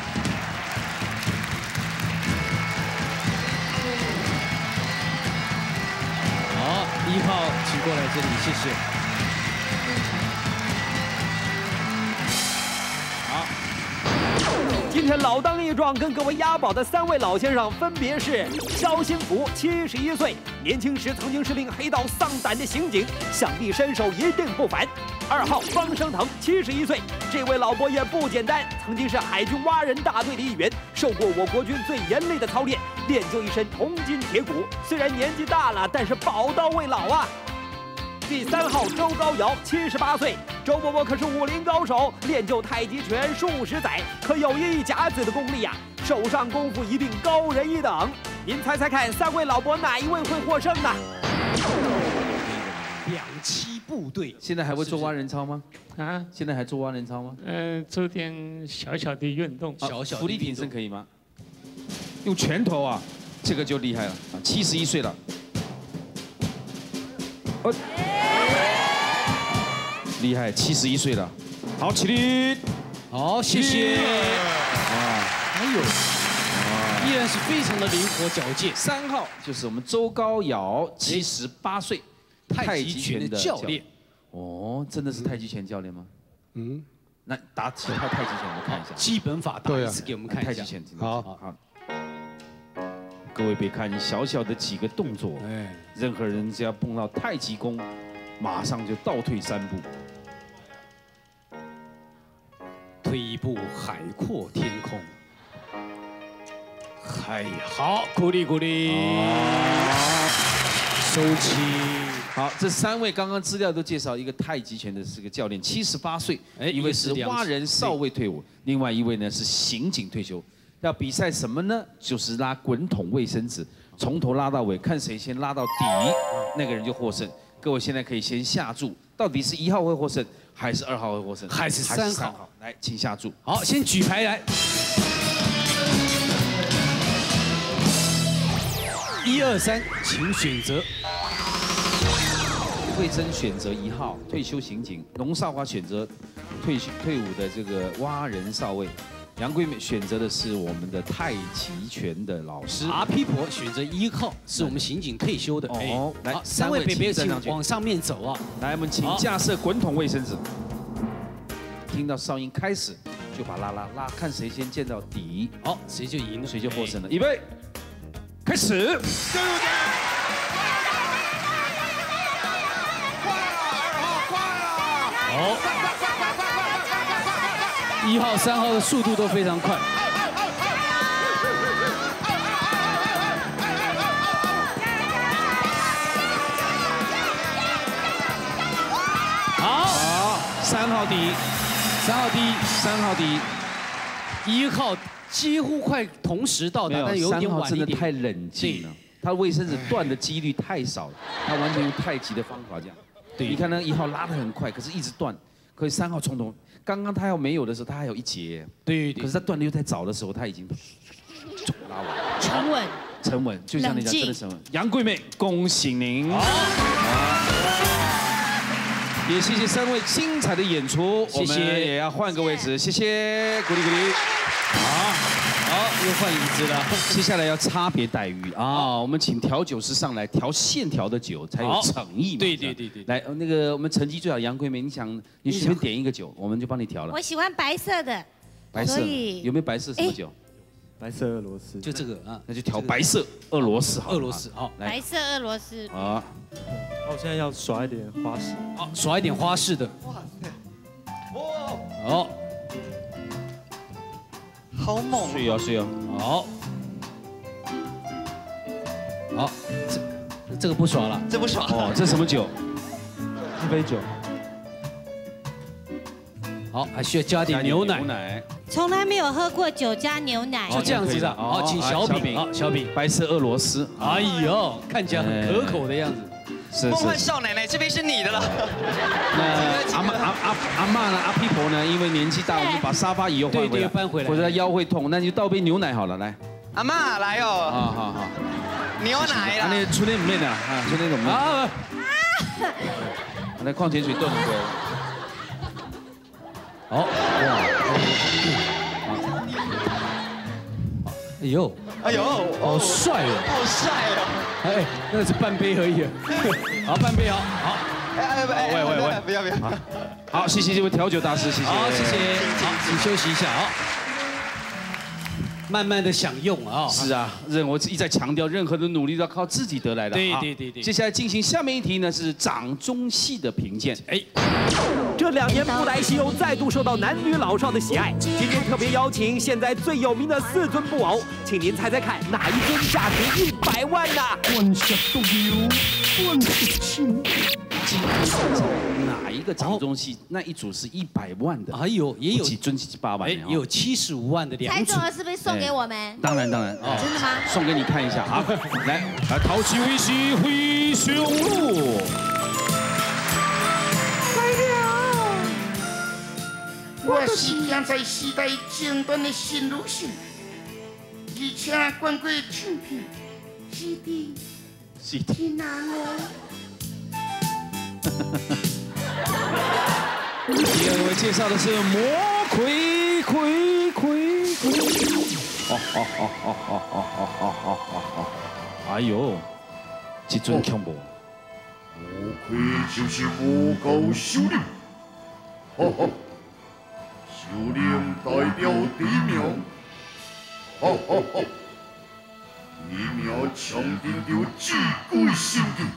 好，1号请过来这里，谢谢。 好，今天老当益壮跟各位押宝的3位老先生分别是肖新福，71岁，年轻时曾经是令黑道丧胆的刑警，想必身手一定不凡。2号方生腾，71岁，这位老伯爷不简单，曾经是海军蛙人大队的一员，受过我国军最严厉的操练，练就一身铜筋铁骨。虽然年纪大了，但是宝刀未老啊。第3号周高尧，78岁，周伯伯可是武林高手，练就太极拳数十载，可有一甲子的功力呀，手上功夫一定高人一等。您猜猜看，3位老伯哪一位会获胜呢 ？2栖部队现在还会做蛙人操吗？啊，现在还做蛙人操吗？ 做点小小的运动， 浮力挺身可以吗？用拳头啊，这个就厉害了啊！71岁了。厉害，71岁了，好起立， 好，谢谢。还有，依然是非常的灵活矫健。 3号就是我们周高尧，78岁，太极拳的教练。哦，真的是太极拳教练吗？嗯，那打其他太极拳我们看一下。 基本法打一次给我们看一下。 太极拳，好。各位别看小小的几个动作，任何人只要碰到太极功，马上就倒退3步。 退1步，海阔天空。好，鼓励鼓励。收起。 好，这3位刚刚资料都介绍，一个太极拳的是个教练，78岁，一位是蛙人少尉退伍，另外一位呢是刑警退休。要比赛什么呢？就是拉滚筒卫生纸，从头拉到尾，看谁先拉到底，那个人就获胜。各位现在可以先下注，到底是1号会获胜，还是2号会获胜， 还是3号？ 来，请下注。 好，先举牌来。1、2、3，请选择。 慧珍选择1号，退休刑警；龙少华选择退伍的这个蛙人少尉。杨桂美选择的是我们的太极拳的老师， 阿皮婆选择1号，是我们刑警退休的。哦，来，3位北北请往上面走啊！ 来，我们请架设滚筒卫生纸。听到哨音开始，就把拉，看谁先见到底， 好，谁就赢了， 谁就获胜了。预备，开始！加油！ 好。1号、3号的速度都非常快。 好，3号第一，3号第一，3号第一，1号几乎快同时到达，但有点晚一点。3号真的太冷静了，他卫生纸断的几率太少了，他完全用太极的方法这样。对，你看那个1号拉得很快，可是一直断，可是3号从头。刚刚他要没有的时候，他还有1节。对。可是他断的又太早的时候，他已经拉完。 沉稳。 沉稳，就像你讲，真的沉稳。杨桂妹，恭喜您。好。也谢谢3位精彩的演出，我们也要换个位置，谢谢，鼓励鼓励。好，又换椅子了。接下来要差别待遇啊！我们请调酒师上来调线条的酒，才有诚意嘛。对。来，那个我们成绩最好，杨桂梅，你随便点一个酒，我们就帮你调了。 我喜欢白色的。 白色？有没有白色什么酒？ 白色俄罗斯。 就这个啊， 那就调白色俄罗斯好。 俄罗斯好， 来。白色俄罗斯。 好。我现在要耍一点花式。 好，耍一点花式的。哇塞！好。 好猛！ 是哦。 好，这个不爽了， 这不爽。 哦，这什么酒？ 一杯酒。 好，还需要加点牛奶。 从来没有喝过酒加牛奶。 是这样子的。好，请小饼。好，小饼。 白色俄罗斯。 哎呦，看起来很可口的样子。 是梦幻少奶奶这边是你的了。 那阿嬷呢？阿皮婆呢？因为年纪大，我们就把沙发椅又换回来， 搬回来， 或者腰会痛，那你就倒杯牛奶好了，来。 阿嬷来哦。 好。 牛奶啦。 那春天唔免啦，春天唔免。啊。来矿泉水炖回来。好哇。 哎呦，好帅哦， 好帅哦。 哎，那是半杯而已。好，半杯好。 喂，不要。 好，谢谢这位调酒大师，谢谢。 好，谢谢。好，请休息一下啊。慢慢的享用啊。 是啊，我一再强调，任何的努力都要靠自己得来的。 对。 接下来进行下面一题呢，是掌中戏的评鉴。 这2年布袋戏又再度受到男女老少的喜爱。今天特别邀请现在最有名的4尊布偶，请您猜猜看，哪一尊价值100万呢？ 万下都有，万事清。 哪一个掌中戏那一组是100万的？ 哎呦，也有几尊7、8万， 也有75万的2组。 猜中了是不是送给我们？ 当然， 真的吗？ 送给你看一下啊！来，淘气威西灰熊路。 我就是站在时代尖端的新女性，而且冠过唱片CD 天人哦。 第2位介绍的是魔葵。哎呦，这尊恐怖。 魔葵就是魔高首领，首领代表地名，地名强定着至贵心境。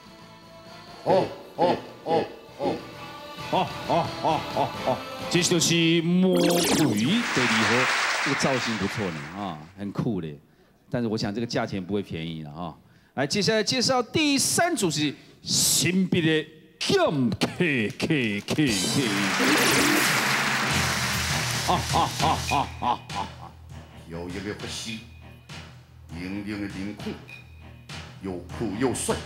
这就是魔葵的礼盒，这个造型不错呢啊，很酷的。但是我想这个价钱不会便宜了啊。来，接下来介绍第3组是新笔的 KK。 飘逸的发丝，英灵的脸孔，又酷又帅。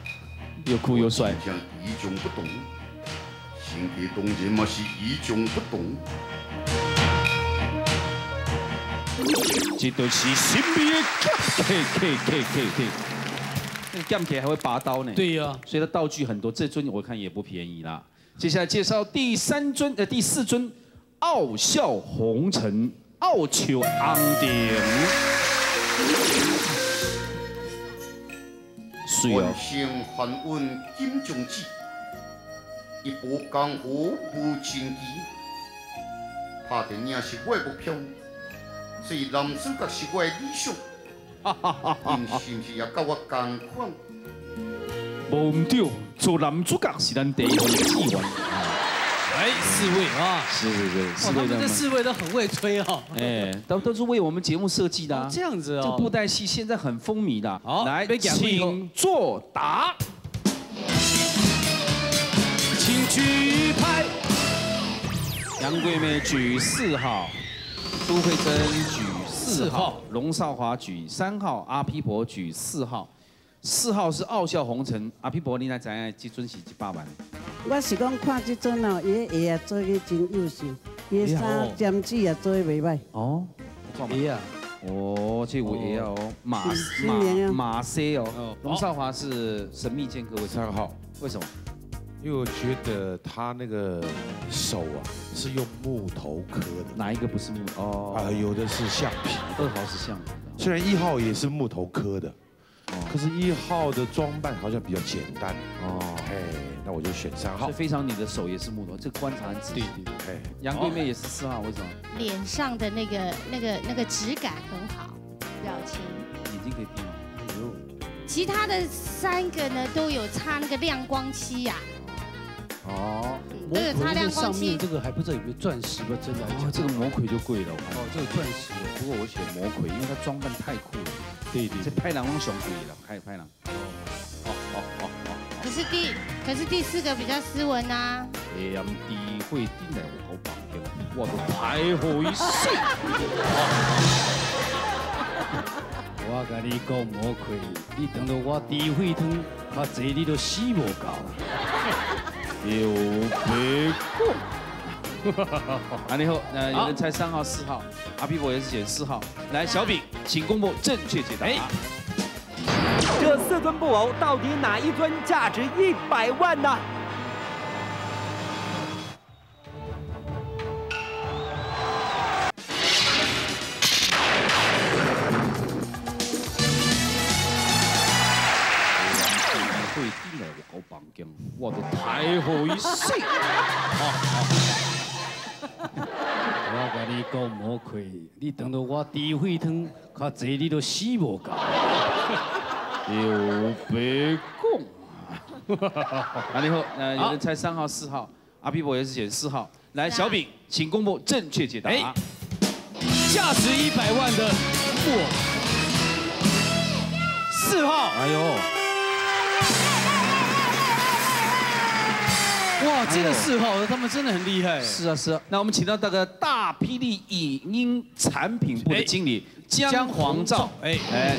与众不同，身体当然嘛是与众不同。 这就是神秘的 KK。那个 KK 还会拔刀呢。 对呀， 所以它道具很多，这尊我看也不便宜啦。接下来介绍第4尊傲笑红尘傲秋昂顶。 万姓汉运金钟子，一部江湖无情义。拍电影是我的目标，做男主角是我的理想。因是不是也跟我同款？ 无唔对，做男主角是咱第1份志愿。 哎，4位啊， 是 ，4位这4位都很会吹哦。 哎，都是为我们节目设计的啊。 这样子哦。 这个布袋戏现在很风靡的。 好， 来，请作答。请举牌。杨贵妹举4号，朱慧珍举4号，龙少华举3号，阿皮婆举4号。4号是傲笑红尘，阿皮婆你来知影这尊是100万？ 我是讲看这阵哦，伊的鞋啊做个真优秀，伊的衫尖子也做得袂歹。 哦， 鞋啊， 哦，这有鞋哦，马 C 哦。龙少华是神秘剑客 3号， 为什么？ 因为我觉得他那个手啊是用木头刻的。 哪一个不是木头？哦， 有的是橡皮 ，2号是橡皮。 虽然1号也是木头刻的。可是1号的装扮好像比较简单哦，哎，那我就选3号。 所以非常你的手也是木头，这个观察很仔细。对，杨贵妹也是4号，为什么？ 脸上的那个质感很好，表情。 眼睛可以闭吗？哎呦。 其他的3个呢都有擦那个亮光漆呀。 哦。 都有擦亮光漆。 上面这个还不知道有没有钻石吧？真的。 哦，这个魔葵就贵了，我看。 哦，这个钻石。 不过我选魔葵，因为它装扮太酷了。对，这拍人拢上贵了，拍人。 可是第4个比较斯文啊。 AM地会顶来有好棒的，我都拍好伊死。 我跟你讲魔葵，你等到我地会汤较侪你都死无够。 有别过。啊，你好，有人猜3号、4号，阿 P 我也是选4号。来，小饼，请公布正确解答。 这4尊布偶到底哪一尊价值100万呢？ 我的太后一死！我跟你讲，莫亏，你等到我低血糖较济，你都死无够。 有别讲。啊，你好，有人猜3号、4号，阿 P 我也是选4号。来，小饼，请公布正确解答。 价值100万的布偶，4号。哎呦！哇，这个4号他们真的很厉害。 是啊，是啊。那我们请到那个大霹雳影音产品部的经理姜黄照。哎。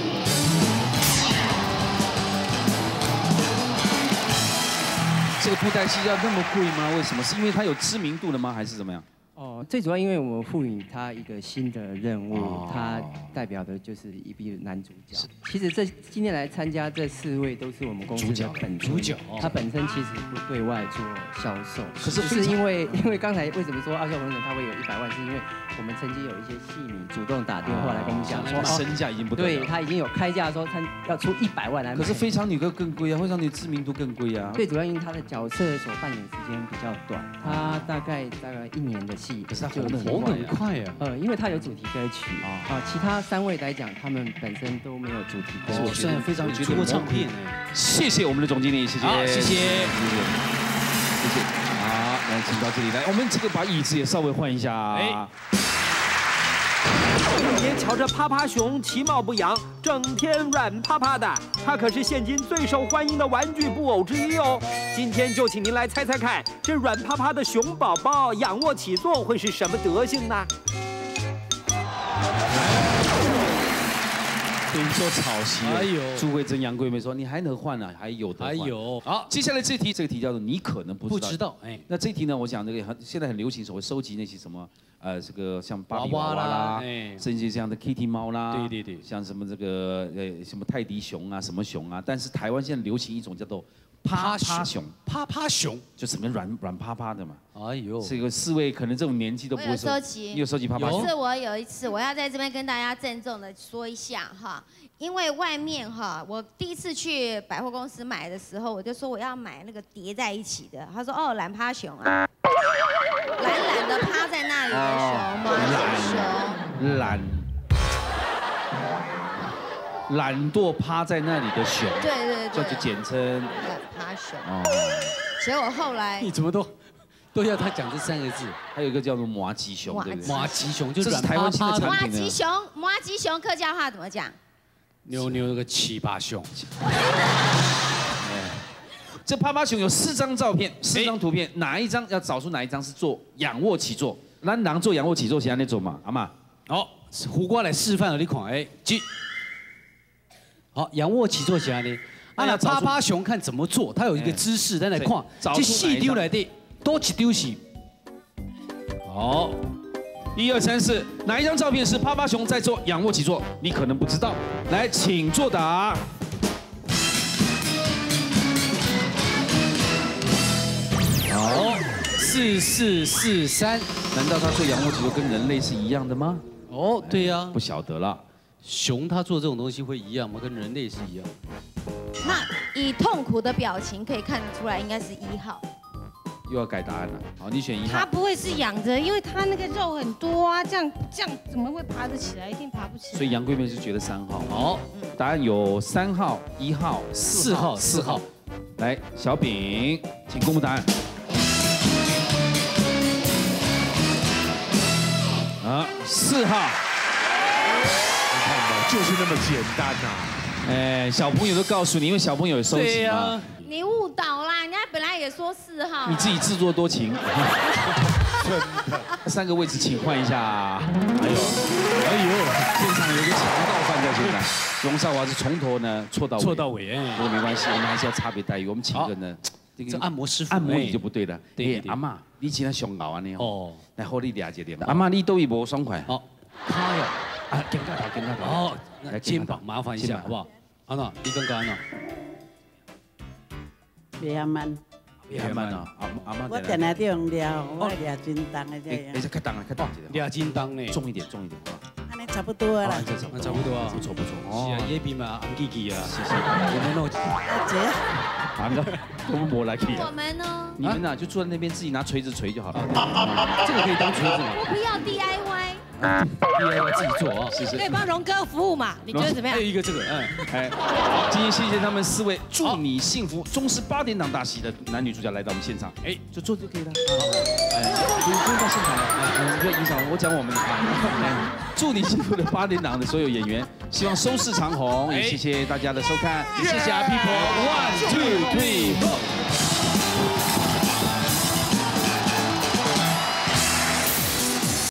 这个布袋戏要那么贵吗？为什么？是因为它有知名度了吗？还是怎么样？ 哦，最主要因为我们赋予他一个新的任务，他代表的就是一批男主角。其实今天来参加这4位都是我们公司的本主角，他本身其实不对外做销售。可是因为刚才为什么说奥笑红人他会有100万，是因为我们曾经有一些戏迷主动打电话来跟我们讲说， 身价已经不对， 他已经有开价说他要出100万来买。 可是非常女歌更贵啊，非常女知名度更贵啊。 最主要因为他的角色所扮演时间比较短，他大概1年的戏。 可是他红得很快啊。 因为他有主题歌曲其他3位来讲，他们本身都没有主题歌曲。 我现在非常出过唱片哎。谢谢我们的总经理，谢谢。好，谢谢，谢谢。好，来，请到这里来，我们这个把椅子也稍微换一下。 别瞧这趴趴熊其貌不扬，整天软趴趴的，它可是现今最受欢迎的玩具布偶之一哦。今天就请您来猜猜看，这软趴趴的熊宝宝仰卧起坐会是什么德行呢？ 对你说草席，哎呦，朱慧珍、杨贵梅说你还能换呢，还有的换。还有。好，接下来这题，这个题叫做你可能不知道。哎，那这题呢，我讲这个现在很流行，所谓收集那些什么。这个像芭比娃娃啦，甚至这样的 Kitty 猫啦，对对对，像什么这个什么泰迪熊啊，什么熊啊，但是台湾现在流行一种叫做趴趴熊，趴趴熊就什么软趴趴的嘛。哎呦，这个4位可能这种年纪都不会收集，你有收集趴趴熊？ 是我有一次，我要在这边跟大家郑重的说一下哈，因为外面哈，我第一次去百货公司买的时候，我就说我要买那个叠在一起的，他说哦懒趴熊啊。懒的趴在那里的熊吗？ 懒惰趴在那里的熊。 对对对， 就简称懒趴熊。哦。结果后来你怎么都要他讲这3个字？ 还有一个叫做麻吉熊，对不对？ 麻吉熊就是台湾新的产品。 麻吉熊客家话怎么讲？ 妞那个7、8熊。 这趴趴熊有4张照片，4张图片，哪一张要找出哪一张是做仰卧起坐？咱人做仰卧起坐是安尼做嘛，阿妈？ 好，胡瓜来示范了，你看，好，仰卧起坐是安尼。那趴趴熊看怎么做？它有一个姿势，咱来看。这4丢来的，多1丢是。 好，1、2、3、4，哪一张照片是趴趴熊在做仰卧起坐？你可能不知道，来，请作答。 好，4443， 难道他做仰卧起坐跟人类是一样的吗？ 哦，对呀， 不晓得了。 熊它做这种东西会一样吗？跟人类是一样。 那以痛苦的表情可以看得出来，应该是1号。 又要改答案了，好，你选1号。 它不会是仰着，因为它那个肉很多啊，这样怎么会爬得起来？一定爬不起来。 所以杨贵妹是觉得3号。好，答案有3号、1号、4号、4号。来，小饼，请公布答案。4号， 你看吧，就是那么简单呐。 哎，小朋友都告诉你，因为小朋友有收集嘛。 你误导啦，人家本来也说4号。 你自己自作多情。真的。3个位置请换一下。哎呦，现场有个强盗犯在现现场，龙少华是从头呢错到尾，不过没关系，我们还是要差别待遇。我们请一个呢， 这按摩师傅， 按摩椅就不对了。对，阿嬷，你今天上熬啊你哦，来好你了解点。阿嬷，你都一无爽快。 好，卡哟，啊，肩胛头。哦，来肩膀麻烦一下好不好？安娜，你刚刚安娜。 别遐慢。 别慢啊，阿嬷。 我定来这样撩，我撩真重的这样。 哎，较重啊，较重一点。 撩真重呢， 重一点，重一点。 安尼差不多啦。 差不多啊， 不错。 是啊，叶边嘛，红记记啊， 谢谢。 我们弄。 我们没来去。 我们呢？ 你们呢？就坐在那边自己拿锤子锤就好了。 这个可以当锤子吗？ 我不要 DIY。 DIY 自己做啊， 可以帮荣哥服务嘛？你觉得怎么样？ 还有一个这个， 好，今天谢谢他们4位，祝你幸福。中视8点档大戏的男女主角来到我们现场，就坐就可以了。不用到现场了，不要影响我讲我们的。祝你幸福的8点档的所有演员，希望收视长虹，也谢谢大家的收看， 谢谢阿 People，1、2、3、4。